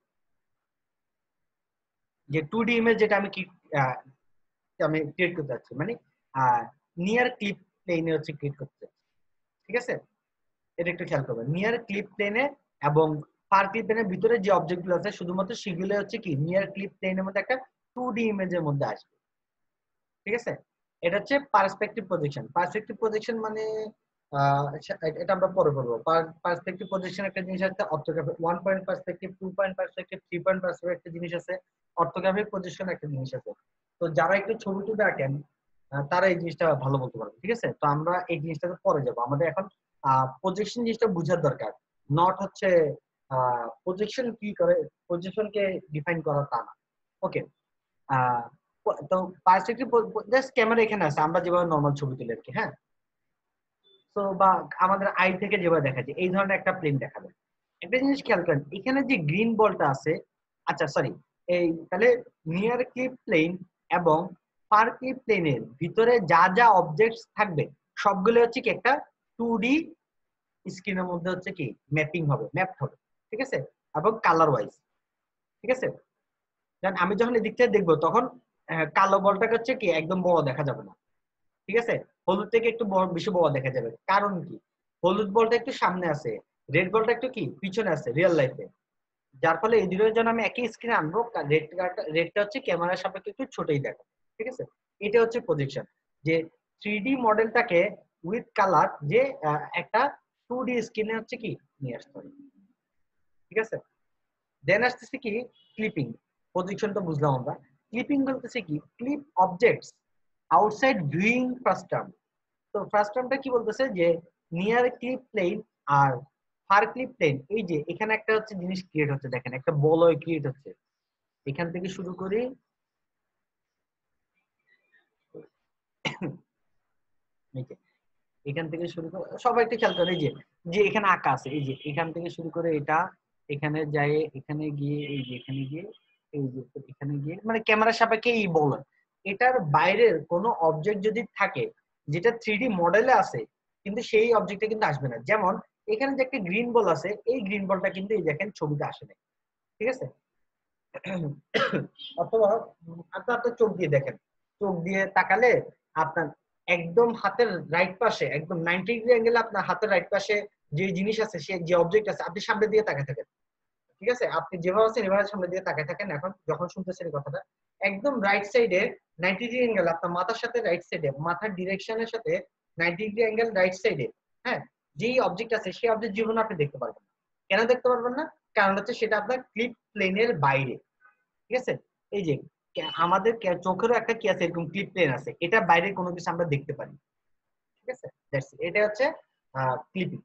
যে 2D ইমেজ যেটা আমি ক্রিয়েট করতে যাচ্ছি, মানে নিয়ার ক্লিপ প্লেনে হচ্ছে ক্রিয়েট করতে যাচ্ছি, ঠিক আছে। এটা একটু খেয়াল করবেন, নিয়ার ক্লিপ প্লেনে এবং ফার ক্লিপ প্লেনের ভিতরে যে অবজেক্ট গুলো আছে শুধুমাত্র সেগুলো হচ্ছে কি নিয়ার ক্লিপ প্লেনের মধ্যে একটা 2D ইমেজের মধ্যে আসবে, ঠিক আছে। এটা হচ্ছে পার্সপেক্টিভ প্রজেকশন। পার্সপেক্টিভ প্রজেকশন মানে এটা আমরা পরে বলবো। পার্সপেক্টিভ প্রজেকশন একটা জিনিস আছে, orthographic 1 point perspective, 2 point perspective, 3 point perspective একটা জিনিস আছে, অর্থোগ্রাফিক প্রজেকশন একটা জিনিস আছে। তো যারা একটু ছবি টবি আঁকেন তারা এই জিনিসটা ভালো বলতে পারবে, ঠিক আছে। তো আমরা এই জিনিসটাতে পরে যাবো, আমাদের এখন প্রজেকশন জিনিসটা বোঝার দরকার, নট হচ্ছে প্রজেকশন কি করে, প্রজেকশনকে ডিফাইন করা তা না, ওকে। তো পার্সপেক্টিভ জাস্ট ক্যামেরা এখানে আছে, আমরা যেভাবে নরমাল ছবি তুলি আর কি, হ্যাঁ। তো বা আমাদের আই থেকে যেভাবে দেখা যায় এই ধরনের একটা প্লেন দেখাবে। একটা জিনিস খেয়াল করেন, এখানে যে গ্রিন বলটা আছে, আচ্ছা সরি, এই তাহলে নিয়ার ক্লিপ প্লেন এবং ফার ক্লিপ প্লেনের ভিতরে যা যা অবজেক্টস থাকবে সবগুলো হচ্ছে কি একটা 2D স্ক্রিনের মধ্যে হচ্ছে কি ম্যাপিং হবে, ম্যাপড হবে, ঠিক আছে, এবং কালার ওয়াইজ, ঠিক আছে। কারণ আমি যখন এদিক থেকে দেখবো তখন কালো বলটাকে হচ্ছে কি একদম বড় দেখা যাবে না, ঠিক আছে, হলুদ থেকে একটু বড়, বেশি বড় দেখা যাবে, কারণ কি হলুদ বলটা একটু সামনে আছে, রেড বলটা একটু কি পিছনে আছে রিয়েল লাইফে, যার ফলে এই দুটোর জন্য আমি একই স্ক্রিনে আনবো, রেডটা হচ্ছে ক্যামেরার সাপেক্ষে একটু ছোটই দেখো, ঠিক আছে। এটা হচ্ছে প্রজেকশন, যে 3D মডেলটাকে উইথ কালার যে একটা 2D স্ক্রিনে হচ্ছে কি নিয়ে আসতে হবে, ঠিক আছে। দেন আসতেছে কি ক্লিপিং। প্রজেকশন তো বুঝলাম আমরা, ক্লিপিং বলতেছে কি clip objects outside viewing first term. তো ফার্স্ট টার্মটা কি বলতেছে, যে নিয়ার ক্লিপ প্লেন আর ফার ক্লিপ প্লেন, এই যে এখানে একটা হচ্ছে জিনিস ক্রিয়েট হচ্ছে, দেখেন একটা বলয় ক্রিয়েট হচ্ছে, এখান থেকে শুরু করি, এই যে এখান থেকে শুরু করে সবাই একটু খেয়াল করে, এই যে যে এখানে আঁকা আছে, এই যে এখান থেকে শুরু করে এটা এখানে যায়, এখানে গিয়ে এই যে এখানে গিয়ে এই যে এখানে গিয়ে, মানে ক্যামেরার সাপেক্ষে এই বল, এটার বাইরের কোনো অবজেক্ট যদি থাকে যেটা 3D মডেলে আছে কিন্তু সেই অবজেক্টটা কিন্তু আসবে না। যেমন এখানে যে একটা গ্রিন বল আছে, এই গ্রিন বলটা কিন্তু এই দেখেন ছবিতে আসে না, ঠিক আছে। অথবা আপনার চোখ দিয়ে দেখেন, চোখ দিয়ে তাকালে আপনার একদম হাতের রাইট পাশে একদম 90 ডিগ্রি অ্যাঙ্গেলে আপনার হাতের রাইট পাশে যে জিনিস আছে, সে যে অবজেক্ট আছে, আপনি সামনে দিয়ে তাকায় থাকেন, ঠিক আছে, আপনি যেভাবে আছেন এভাবে সামনে দিয়ে তাকায় থাকেন। এখন যখন শুনতেছেন এই কথাটা, একদম রাইট সাইডে 90 ডিগ্রি অ্যাঙ্গেল আপনার মাথার সাথে, রাইট সাইডে মাথার ডিরেকশনের সাথে 90 ডিগ্রি অ্যাঙ্গেল রাইট সাইডে, হ্যাঁ, যেই অবজেক্ট আছে সেই অবজেক্ট জীবনে আপনি দেখতে পারবেন না। কেন দেখতে পারবেন না? কারণ হচ্ছে সেটা আপনার ক্লিপ প্লেনের বাইরে, ঠিক আছে। এই যে আমাদের চোখেরও একটা কি আছে, এরকম ক্লিপ প্লেন আছে, এটা বাইরে কোনো কিছু আমরা দেখতে পারি, ঠিক আছে। এটা হচ্ছে ক্লিপিং।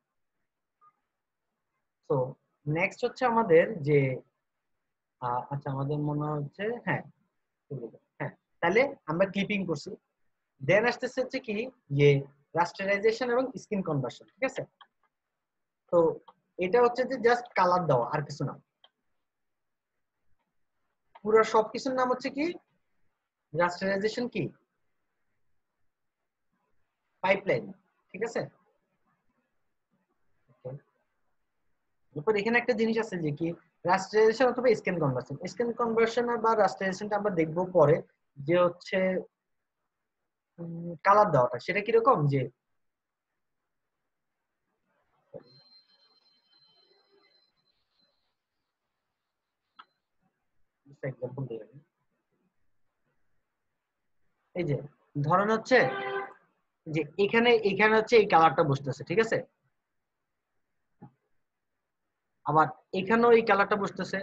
তো নেক্সট হচ্ছে আমাদের যে আচ্ছা আমাদের মনে হচ্ছে, হ্যাঁ হ্যাঁ, তাহলে আমরা ক্লিপিং করছি। দেন আসতেছে হচ্ছে কি যে রাস্টারাইজেশন এবং স্ক্রিন কনভার্সন, ঠিক আছে। তো এটা হচ্ছে যে জাস্ট কালার দেওয়া, আর কিছু না। পুরো সবকিছুর নাম হচ্ছে কি রাস্টারাইজেশন কি পাইপলাইন, ঠিক আছে। এরপর এখানে একটা জিনিস আছে যে কি রাস্টারাইজেশন অথবা স্ক্যান কনভার্সন। স্ক্যান কনভার্সন বা রাস্টারাইজেশনটা আমরা দেখবো পরে, যে হচ্ছে কালার দেওয়াটা সেটা কিরকম, যে এক্সাম্পল দিই আমি। এই যে ধরেন হচ্ছে যে এখানে এখানে হচ্ছে এই কালারটা বসতেছে, ঠিক আছে, আবার এখানেও এই কালারটা বসতেছে,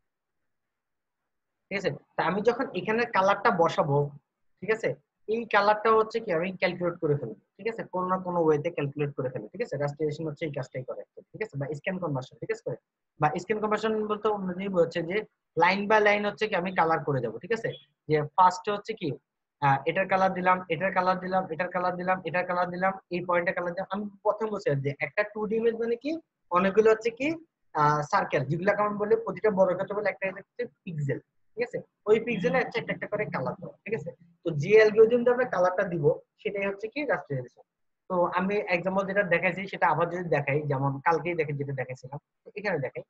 ঠিক আছে। তা আমি যখন এখানে কালারটা বসাবো, ঠিক আছে, এই কালারটা হচ্ছে কি আমি ক্যালকুলেট করে ফেলবো, ঠিক আছে, কোনো না কোনো ওয়েতে ক্যালকুলেট করে ফেলবো, ঠিক আছে। রাস্টারাইজেশন হচ্ছে এই কাজটাই করে, ঠিক আছে, বা স্ক্যান কনভার্সন, ঠিক আছে। বা স্ক্যান কনভার্সন বলতে অন্য জিনিস হচ্ছে যে লাইন বাই লাইন হচ্ছে কি আমি কালার করে যাব, ঠিক আছে। যে ফার্স্ট হচ্ছে কি এটার কালার দিলাম, এটার কালার দিলাম, এটার কালার দিলাম, এটার কালার দিলাম, এই পয়েন্টের কালার দিলাম। আমি প্রথম বলছি যে একটা 2D ইমেজ মানে কি অনেকগুলো হচ্ছে কি সার্কেল, যেগুলো কেমন বলে প্রতিটা বড় ক্ষেত্রে বলে একটা হচ্ছে পিক্সেল, ঠিক আছে। ওই পিক্সেলে হচ্ছে একটা একটা করে কালার দেওয়া, ঠিক আছে। তো যে অ্যালগরিদম দিয়ে আমরা কালারটা দিব সেটাই হচ্ছে কি রাস্টারাইজেশন। তো আমি এক্সাম্পল যেটা দেখাইছি সেটা আবার যদি দেখাই, যেমন কালকেই দেখে যেটা দেখাইছিলাম এখানে দেখাই।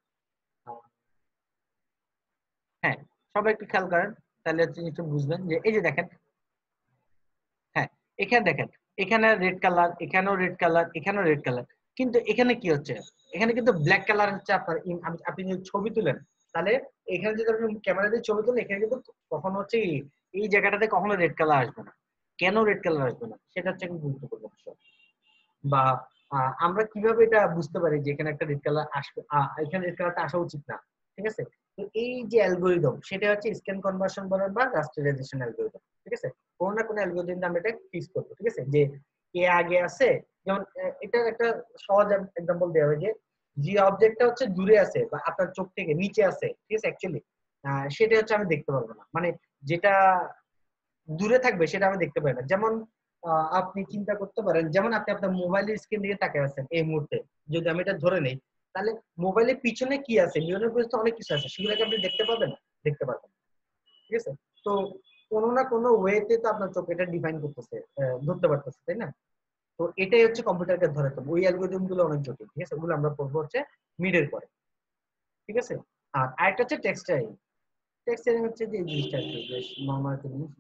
হ্যাঁ, সবাই একটু খেয়াল করেন, তাহলে হচ্ছে একটু বুঝবেন যে এই যে দেখেন, হ্যাঁ, এখানে দেখেন, এখানে রেড কালার, এখানেও রেড কালার, এখানেও রেড কালার, কিন্তু এখানে কি হচ্ছে, এখানে কিন্তু ব্ল্যাক কালার হচ্ছে আপনার আপনি যদি ছবি তুলেন, তাহলে এখানে যদি আপনি ক্যামেরা দিয়ে ছবি তুলেন, এখানে কিন্তু কখনো হচ্ছে এই জায়গাটাতে কখনো রেড কালার আসবে না। কেন রেড কালার আসবে না সেটা হচ্ছে একটা গুরুত্বপূর্ণ বিষয়। বা আমরা কিভাবে এটা বুঝতে পারি যে এখানে একটা রেড কালার আসবে, এখানে রেড কালারটা আসা উচিত না, ঠিক আছে। তো এই যে অ্যালগরিদম সেটা হচ্ছে স্ক্যান কনভার্সন বলার বা রাস্টারাইজেশন অ্যালগরিদম, ঠিক আছে। কোনো না কোনো অ্যালগরিদম দিয়ে আমরা এটা ফিক্স করবো, ঠিক আছে, যে কে আগে আছে। যেমন এটা একটা সহজ এক্সাম্পল দেওয়া হয় যে যে অবজেক্টটা হচ্ছে দূরে আছে বা আপনার চোখ থেকে নিচে আছে, ঠিক আছে, অ্যাকচুয়ালি সেটা হচ্ছে আমি দেখতে পারবো না, মানে যেটা দূরে থাকবে সেটা আমি দেখতে পাই না। যেমন আপনি চিন্তা করতে পারেন, যেমন আপনি আপনার মোবাইলের স্ক্রিন দিকে তাকিয়ে আছেন এই মুহূর্তে, যদি আমি এটা ধরে নেই, তাহলে মোবাইলের পিছনে কি আছে, নিউরনের পিছনে অনেক কিছু আছে, সেগুলোকে আপনি দেখতে পাবেন, দেখতে পারবেন, ঠিক আছে। তো কোনো না কোনো ওয়েতে তো আপনার চোখ এটা ডিফাইন করতেছে, ধরতে পারতেছে, তাই না। তো এটাই হচ্ছে কম্পিউটারকে ধরে, তো ওই অ্যালগরিদম গুলো অনেক জটিল, ঠিক আছে, ওগুলো আমরা পড়বো হচ্ছে মিডের পরে, ঠিক আছে। আর আরেকটা হচ্ছে টেক্সটাইল। টেক্সটাইল হচ্ছে যে জিনিসটা আর কি, বেশ নরমাল একটা জিনিস,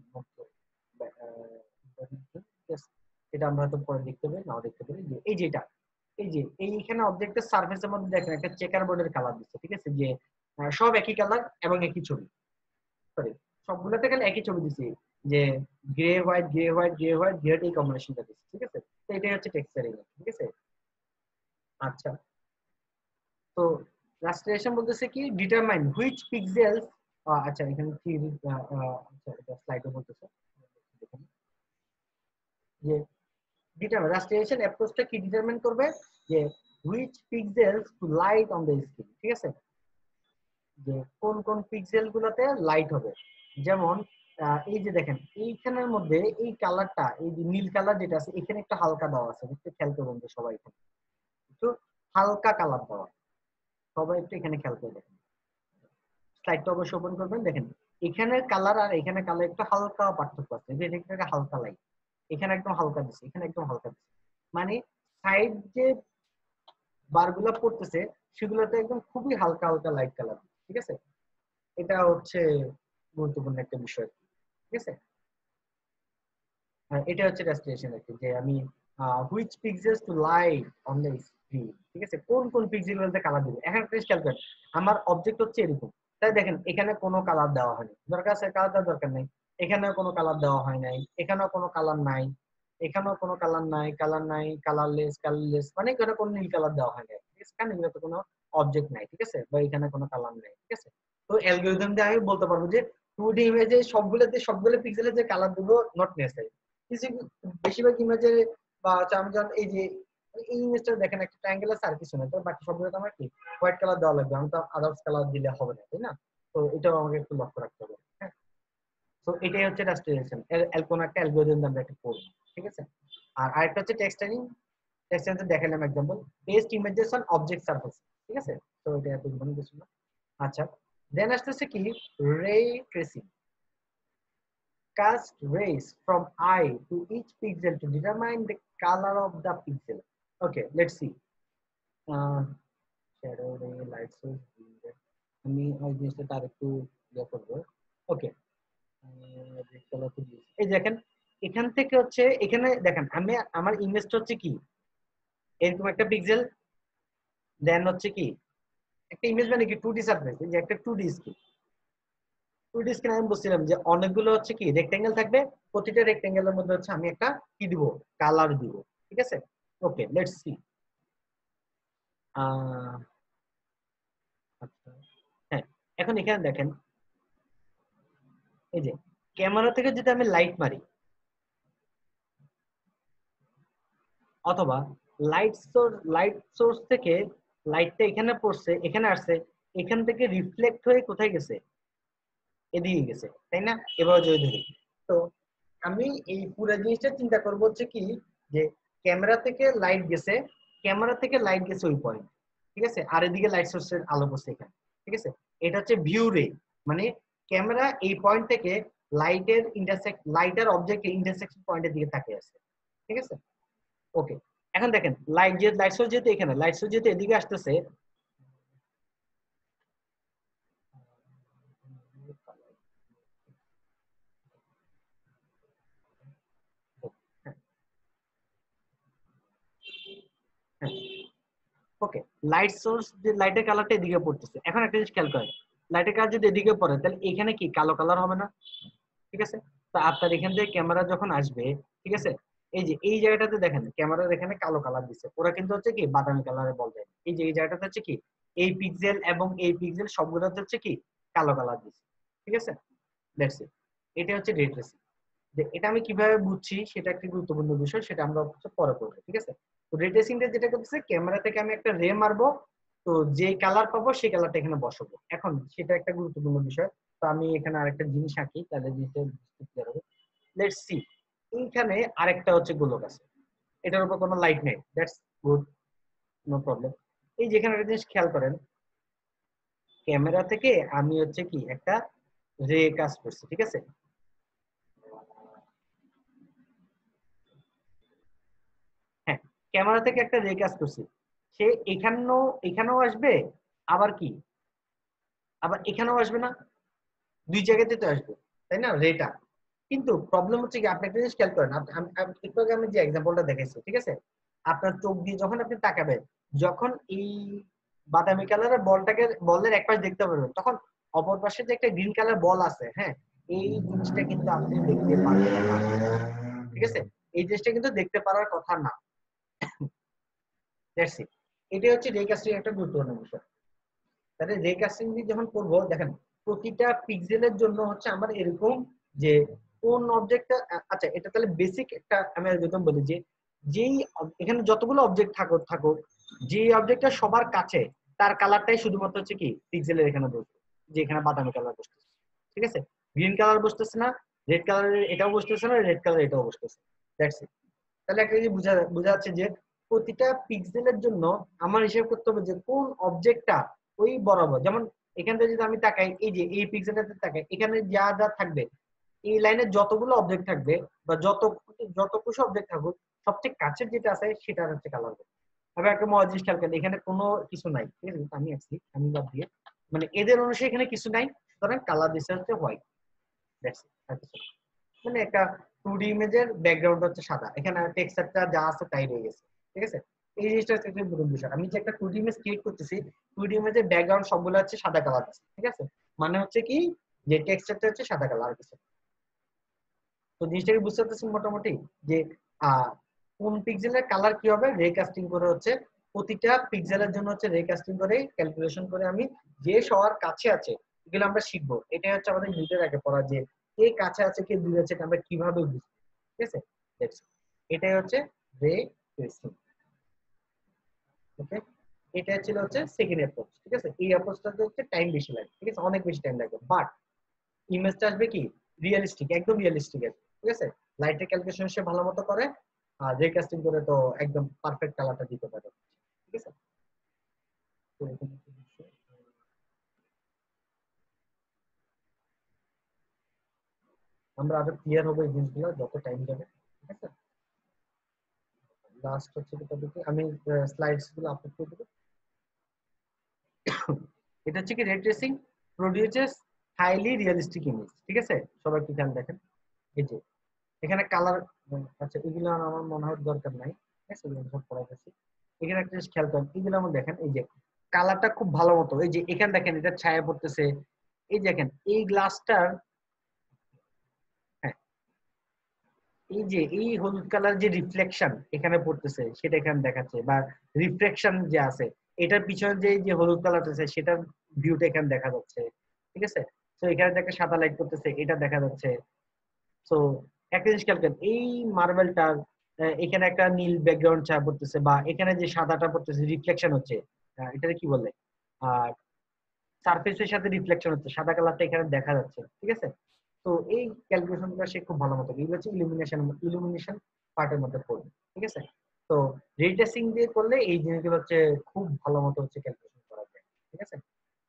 এটা আমরা হয়তো পরে দেখতে পারি, নাও দেখতে পারি, যে এই যেটা এই যে এইখানে অবজেক্টের সারফেসের মধ্যে দেখেন একটা চেকার বোর্ডের কালার দিচ্ছে, ঠিক আছে, যে সব একই কালার এবং একই ছবি, সরি সবগুলোতে খালি একই ছবি দিচ্ছে, যে grey white grey white grey white grey এই কম্বিনেশনটা দিচ্ছে, ঠিক আছে। তো এটাই হচ্ছে টেক্সচারিং, ঠিক আছে। আচ্ছা, তো রাস্টারেশন বলতেছে কি ডিটারমাইন হুইচ পিক্সেলস, আচ্ছা এখানে কি আচ্ছা এটা স্লাইডে বলতেছে, যে ডিটারমাইন রাস্টারেশন অ্যাপ্রোচটা কি ডিটারমাইন করবে, যে which pixels to light on the screen, ঠিক আছে, যে কোন কোন পিক্সেল গুলোতে লাইট হবে। যেমন এই যে দেখেন এইখানের মধ্যে এই কালারটা, এই যে নীল কালার যেটা আছে এখানে একটা হালকা দেওয়া আছে, একটু খেয়াল করবেন যে সবাই এখানে একটু হালকা কালার দেওয়া, সবাই একটু এখানে খেয়াল করে দেখেন, স্লাইডটা অবশ্যই ওপেন করবেন, দেখেন এখানে কালার আর এখানে কালার একটু হালকা পার্থক্য আছে, যে এটা হালকা লাইট, এখানে একদম হালকা দিচ্ছে, এখানে একদম হালকা দিচ্ছে, মানে সাইড যে বারগুলা পড়তেছে সেগুলোতে একদম খুবই হালকা হালকা লাইট কালার, ঠিক আছে। এটা হচ্ছে গুরুত্বপূর্ণ একটা বিষয়, ঠিক আছে। এটা হচ্ছে ডেস্টিনেশন আর কি, যে আমি which pixels to light on the screen, ঠিক আছে, কোন কোন পিক্সেল গুলোতে কালার দিবে। এখন একটা খেয়াল করেন, আমার অবজেক্ট হচ্ছে এরকম, তাই দেখেন এখানে কোনো কালার দেওয়া হয়নি, দরকার আছে কালার দেওয়ার দরকার নেই, এখানেও কোনো কালার দেওয়া হয় নাই, এখানেও কোনো কালার নাই, এখানেও কোনো কালার নাই, কালার নাই, কালারলেস কালারলেস, মানে এখানে কোনো নীল কালার দেওয়া হয় নাই, ঠিক আছে, কারণ এগুলোতে কোনো অবজেক্ট নাই, ঠিক আছে, বা এখানে কোনো কালার নাই, ঠিক আছে। তো অ্যালগরিদম দিয়ে আমি বলতে পারবো যে 2D ইমেজে সবগুলো পিক্সেলের যে কালার দিব নট নেসেসারি, কিছু বেশিরভাগ ইমেজে বা আমি যখন এই যে এই ইমেজটা দেখেন একটা ট্রায়াঙ্গেল আছে আর কিছু না, তো বাকি সবগুলো তো আমার কি হোয়াইট কালার দেওয়া লাগবে, আমি তো আদার্স কালার দিলে হবে না, তাই না। তো এটাও আমাকে একটু লক্ষ্য রাখতে হবে, হ্যাঁ। তো এটাই হচ্ছে রাস্টারেশন, এর কোন একটা অ্যালগরিদম আমরা একটা করব, ঠিক আছে। আর আরেকটা হচ্ছে টেক্সটাইলিং। টেক্সটাইলিং দেখালাম example, paste images on object surface, ঠিক আছে। তো এটা এত কোনো কিছু না। আচ্ছা, দেন আসতেছে কি ray tracing, cast rays from eye to each pixel to determine the color of the pixel. Okay, let's see. Shadow ray, light source, আমি ওই জিনিসটা তার একটু ইয়ে করবো। ওকে, এই দেখেন এখান থেকে হচ্ছে এখানে দেখেন আমি আমার ইমেজটা হচ্ছে কি এরকম একটা পিক্সেল, দেন হচ্ছে কি একটা ইমেজ মানে কি 2D সারফেস, এই যে একটা 2D স্ক্রিন। 2D স্ক্রিন আমি বলছিলাম যে অনেকগুলো হচ্ছে কি রেক্টেঙ্গেল থাকবে, প্রতিটা রেক্টেঙ্গেলের মধ্যে হচ্ছে আমি একটা কি দিব, কালার দিব, ঠিক আছে। Okay, let's see. আচ্ছা, হ্যাঁ, এখন এখানে দেখেন এই যে ক্যামেরা থেকে যদি আমি লাইট মারি অথবা লাইট সোর্স থেকে লাইটটা এখানে পড়ছে, এখানে আসছে, এখান থেকে রিফ্লেক্ট হয়ে কোথায় গেছে, এদিকে গেছে, তাই না? এবার যদি ধরি তো আমি এই পুরো জিনিসটা চিন্তা করবো হচ্ছে কি যে ক্যামেরা থেকে লাইট গেছে, ক্যামেরা থেকে লাইট গেছে ওই পয়েন্ট, ঠিক আছে, আর এদিকে লাইট সোর্সের আলো পড়ছে এখানে, ঠিক আছে। এটা হচ্ছে ভিউ রে, মানে ক্যামেরা এই পয়েন্ট থেকে লাইটের অবজেক্টের ইন্টারসেকশন পয়েন্টের দিকে তাকিয়ে আছে, ঠিক আছে। ওকে, এখন দেখেন লাইট সোর্স যেহেতু এখানে, লাইট সোর্স যেহেতু এদিকে আসতেছে, হ্যাঁ, ওকে, লাইট সোর্স যে লাইটের কালারটা এদিকে পড়তেছে, এখন একটা জিনিস খেয়াল করেন, লাইটের কালার যদি এদিকে পড়ে তাহলে এখানে কি কালো কালার হবে না? ঠিক আছে, তো আপনার এখান থেকে ক্যামেরা যখন আসবে, ঠিক আছে, এই যে এই জায়গাটাতে দেখেন ক্যামেরার এখানে কালো কালার দিচ্ছে, ওরা কিন্তু হচ্ছে কি বাদামি কালারে বল দেয়, এই যে এই জায়গাটাতে হচ্ছে কি এই পিক্সেল এবং এই পিক্সেল সবগুলোতে হচ্ছে কি কালো কালার দিচ্ছে, ঠিক আছে। দ্যাটস ইট, এটা হচ্ছে রে ট্রেসিং। যে এটা আমি কিভাবে বুঝছি সেটা একটা গুরুত্বপূর্ণ বিষয়, সেটা আমরা পরে করবো, ঠিক আছে। তো রে ট্রেসিংটা যেটা করতেছে, ক্যামেরা থেকে আমি একটা রে মারবো, তো যে কালার পাবো সেই কালারটা এখানে বসাবো, এখন সেটা একটা গুরুত্বপূর্ণ বিষয়। তো আমি এখানে আরেকটা জিনিস আঁকি, তাহলে জিনিসটা ক্লিয়ার হবে। লেটস সি, এইখানে আরেকটা হচ্ছে গোলক আছে, এটার উপর কোনো লাইট নেই, দ্যাটস গুড, নো প্রবলেম। এই যেখানে একটা জিনিস খেয়াল করেন, ক্যামেরা থেকে আমি হচ্ছে কি একটা রে কাজ করছি, ঠিক আছে। হ্যাঁ, ক্যামেরা থেকে একটা রে কাজ করছি, সে এখানেও আসবে, আবার কি আবার এখানেও আসবে না, দুই জায়গাতে তো আসবে, তাই না, রেটা। কিন্তু প্রবলেম হচ্ছে কি আপনি একটা জিনিস খেয়াল করেন, একটু আগে আমি যে এক্সাম্পলটা দেখাইছি, ঠিক আছে, আপনার চোখ দিয়ে যখন আপনি তাকাবেন, যখন এই বাদামি কালারের বলের এক পাশ দেখতে পারবেন, তখন অপর পাশে যে একটা গ্রিন কালার বল আছে, হ্যাঁ, এই জিনিসটা কিন্তু আপনি দেখতে পারবেন না, ঠিক আছে, এই জিনিসটা কিন্তু দেখতে পারার কথা না। দ্যাটস ইট, এটাই হচ্ছে রেকাস্টিং একটা গুরুত্বপূর্ণ বিষয়। তাহলে রেকাস্টিং যখন করবো দেখেন, প্রতিটা পিক্সেলের জন্য হচ্ছে আমার এরকম যে কোন অবজেক্টটা, আচ্ছা এটা তাহলে বেসিক একটা আমি একদম বলি যে যেই এখানে যতগুলো অবজেক্ট থাকুক, যে অবজেক্টটা সবার কাছে তার কালারটাই শুধুমাত্র হচ্ছে কি পিক্সেলের এখানে বসবে, যে এখানে বাদামি কালার বসতেছে, ঠিক আছে, গ্রিন কালার বসতেছে না, রেড কালারের এটাও বসতেছে না, রেড কালার এটাও বসতেছে, দ্যাটস ইট। তাহলে একটা জিনিস বোঝা যাচ্ছে যে প্রতিটা পিক্সেলের জন্য আমার হিসাব করতে হবে যে কোন অবজেক্টটা ওই বরাবর, যেমন এখান থেকে যদি আমি তাকাই, এই যে এই পিক্সেলটাতে তাকাই, এখানে যা যা থাকবে, এই লাইনে যতগুলো অবজেক্ট থাকবে বা যত কিছু অবজেক্ট থাকুক, সবচেয়ে কাছের যেটা আছে সেটা হচ্ছে কালার হবে। তবে একটা মজার জিনিস খেয়াল করেন, এখানে কোনো কিছু নাই, ঠিক আছে, আমি আছি, আমি বাদ দিয়ে, মানে এদের অনুসারে এখানে কিছু নাই, সুতরাং কালার দিচ্ছে হচ্ছে হোয়াইট, দ্যাটস ইট। মানে একটা 2D ইমেজের ব্যাকগ্রাউন্ড হচ্ছে সাদা, এখানে টেক্সচারটা যা আছে তাই রয়ে গেছে, ঠিক আছে। এই জিনিসটা হচ্ছে একটা বড় বিষয়, আমি যে একটা 2D ইমেজ ক্রিয়েট করতেছি, 2D ইমেজের ব্যাকগ্রাউন্ড সবগুলো হচ্ছে সাদা কালার আছে, ঠিক আছে, মানে হচ্ছে কি যে টেক্সচারটা হচ্ছে সাদা কালার আর কিছু। তো জিনিসটাকে বুঝতে পারতেছেন মোটামুটি যে আহ কোন পিক্সেলের কালার কি হবে, রে কাস্টিং করে হচ্ছে প্রতিটা পিক্সেলের জন্য হচ্ছে রে কাস্টিং করে ক্যালকুলেশন করে আমি যে সবার কাছে আছে এগুলো আমরা শিখবো, এটাই হচ্ছে আমাদের নিজের আগে পড়া যে কে কাছে আছে কে দূরে আছে আমরা কিভাবে বুঝবো, ঠিক আছে। এটাই হচ্ছে রে ট্রেসিং। ওকে, এটা ছিল হচ্ছে সেকেন্ড অ্যাপ্রোচ, ঠিক আছে। এই অ্যাপ্রোচটাতে হচ্ছে টাইম বেশি লাগে, ঠিক আছে, অনেক বেশি টাইম লাগে, বাট ইমেজটা আসবে কি রিয়েলিস্টিক, একদম রিয়েলিস্টিক আসবে, ঠিক আছে। লাইটের ক্যালকুলেশন সে ভালো মতো করে, আর রেকাস্টিং করে তো একদম পারফেক্ট কালারটা দিতে পারে, ঠিক আছে। তো এখানে আমরা আরো ক্লিয়ার হবে এই জিনিসগুলো যত টাইম যাবে, ঠিক আছে। লাস্ট হচ্ছে কি আমি স্লাইডস গুলো আপলোড করে দেবো। এটা হচ্ছে কি ray tracing produces highly realistic image, ঠিক আছে। সবাই একটু খেয়াল দেখেন, এই যে এখানে কালার, আচ্ছা এগুলো আমার মনে হয় দরকার নাই, ঠিক আছে, এগুলো সব পড়া গেছে। এখানে একটা জিনিস খেয়াল করেন, এগুলো আমার দেখেন, এই যে কালারটা খুব ভালো মতো, এই যে এখানে দেখেন এটা ছায়া পড়তেছে, এই দেখেন এই গ্লাসটার, হ্যাঁ এই যে এই হলুদ কালার যে রিফ্লেকশন এখানে পড়তেছে সেটা এখানে দেখাচ্ছে, বা রিফ্লেকশন যে আছে এটার পিছনে যে যে হলুদ কালার আছে সেটার ভিউটা এখানে দেখা যাচ্ছে, ঠিক আছে। তো এখানে একটা সাদা লাইট করতেছে এটা দেখা যাচ্ছে। তো একটা জিনিস খেয়াল করেন, এই মার্বেলটার এখানে একটা নীল ব্যাকগ্রাউন্ড ছায়া পড়তেছে, বা এখানে যে সাদাটা পড়তেছে রিফ্লেকশন হচ্ছে, এটাকে কি বলে, আর সারফেসের সাথে রিফ্লেকশন হচ্ছে, সাদা কালারটা এখানে দেখা যাচ্ছে, ঠিক আছে। তো এই ক্যালকুলেশনটা সে খুব ভালো মতো, এগুলো হচ্ছে ইলুমিনেশন পার্টের মধ্যে পড়বে, ঠিক আছে। তো রিট্রেসিং দিয়ে করলে এই জিনিসগুলো হচ্ছে খুব ভালো মতো হচ্ছে ক্যালকুলেশন করা যায়, ঠিক আছে।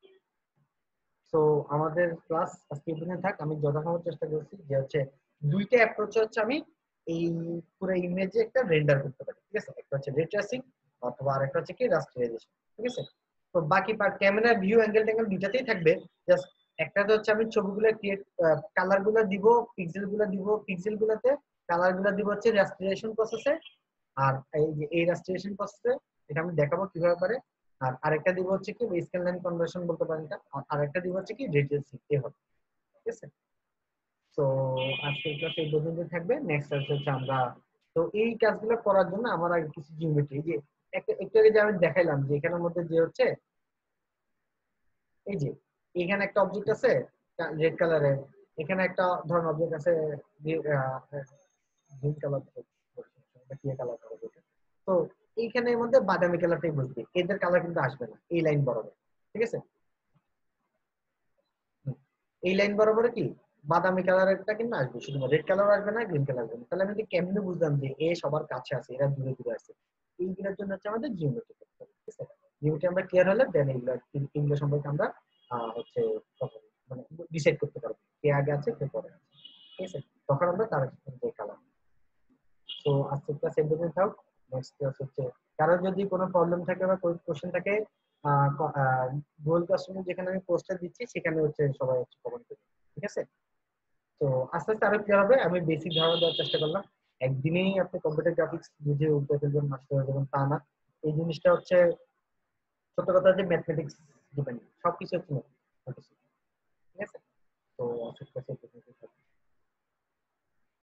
তো আমাদের ক্লাস আজকে এই পর্যন্ত থাক। আমি যথাসম্ভব চেষ্টা করছি যে হচ্ছে দুইটা অ্যাপ্রোচ হচ্ছে আমি এই পুরো ইমেজে একটা রেন্ডার করতে পারি, ঠিক আছে। একটা হচ্ছে রে ট্রেসিং, অথবা আরেকটা হচ্ছে কি রাস্টারাইজেশন, ঠিক আছে। তো বাকি part camera view angle tangle দুইটাতেই থাকবে। জাস্ট একটাতে হচ্ছে আমি ছবিগুলো ক্রিয়েট, কালার গুলো দিব, পিক্সেল গুলো দিব, পিক্সেল গুলোতে কালার গুলো দিব হচ্ছে রাস্টারাইজেশন প্রসেসে। আর এই যে এই রাস্টারেশন প্রসেসে এটা আমি দেখাবো কিভাবে পারে। আর আরেকটা দিব হচ্ছে কি স্কেল লাইন কনভার্সন বলতে পারেন এটা, আর আরেকটা দিব হচ্ছে কি রিটেলসিং এ হবে, ঠিক আছে। তো আজকের ক্লাস এই পর্যন্ত থাকবে। নেক্সট ক্লাস হচ্ছে আমরা, তো এই কাজগুলো করার জন্য আমার আগে কিছু জিওমেট্রি, যে একটা একটু আগে যে আমি দেখাইলাম যে এখানের মধ্যে যে হচ্ছে এই যে এখানে একটা অবজেক্ট আছে রেড কালারের, এখানে একটা ধরুন অবজেক্ট আছে গ্রিন কালার, কি কালার হবে, তো এইখানের মধ্যে বাদামি কালারটাই বসবে, এদের কালার কিন্তু আসবে না এই লাইন বরাবর, ঠিক আছে। হুম। এই লাইন বরাবর কি বাদামি কালারেরটা কিন্তু আসবে, শুধু রেড কালার আসবে না, গ্রিন কালার আসবে না। তাহলে আমি কেমনে বুঝলাম যে এ সবার কাছে আছে, এরা দূরে দূরে আছে? এইগুলোর জন্য হচ্ছে আমাদের জিওমেট্রি করতে হবে, ঠিক আছে। জিওমেট্রি আমরা ক্লিয়ার হলে দেন এইগুলো সম্পর্কে আমরা হচ্ছে তখন মানে ডিসাইড করতে পারবো কে আগে আছে কে পরে আছে, ঠিক আছে। তখন আমরা তার কালার। সো আজকের ক্লাস এই পর্যন্ত থাক। নেক্সট ক্লাস হচ্ছে, কারো যদি কোনো প্রবলেম থাকে বা কোনো কোশ্চেন থাকে, গুগল ক্লাসরুমে যেখানে আমি পোস্টার দিচ্ছি সেখানে হচ্ছে সবাই হচ্ছে কমেন্ট করবে, ঠিক আছে। তো আস্তে আস্তে আরো ক্লিয়ার হবে, আমি বেসিক ধারণা দেওয়ার চেষ্টা করলাম। একদিনেই আপনি কম্পিউটার গ্রাফিক্স বুঝে উঠতে ফেলবেন, মাস্টার হয়ে যাবেন তা না। এই জিনিসটা হচ্ছে সত্য কথা যে ম্যাথমেটিক্স ডিপেন্ড, সবকিছু হচ্ছে mathematics, ঠিক আছে। তো আজকের ক্লাসে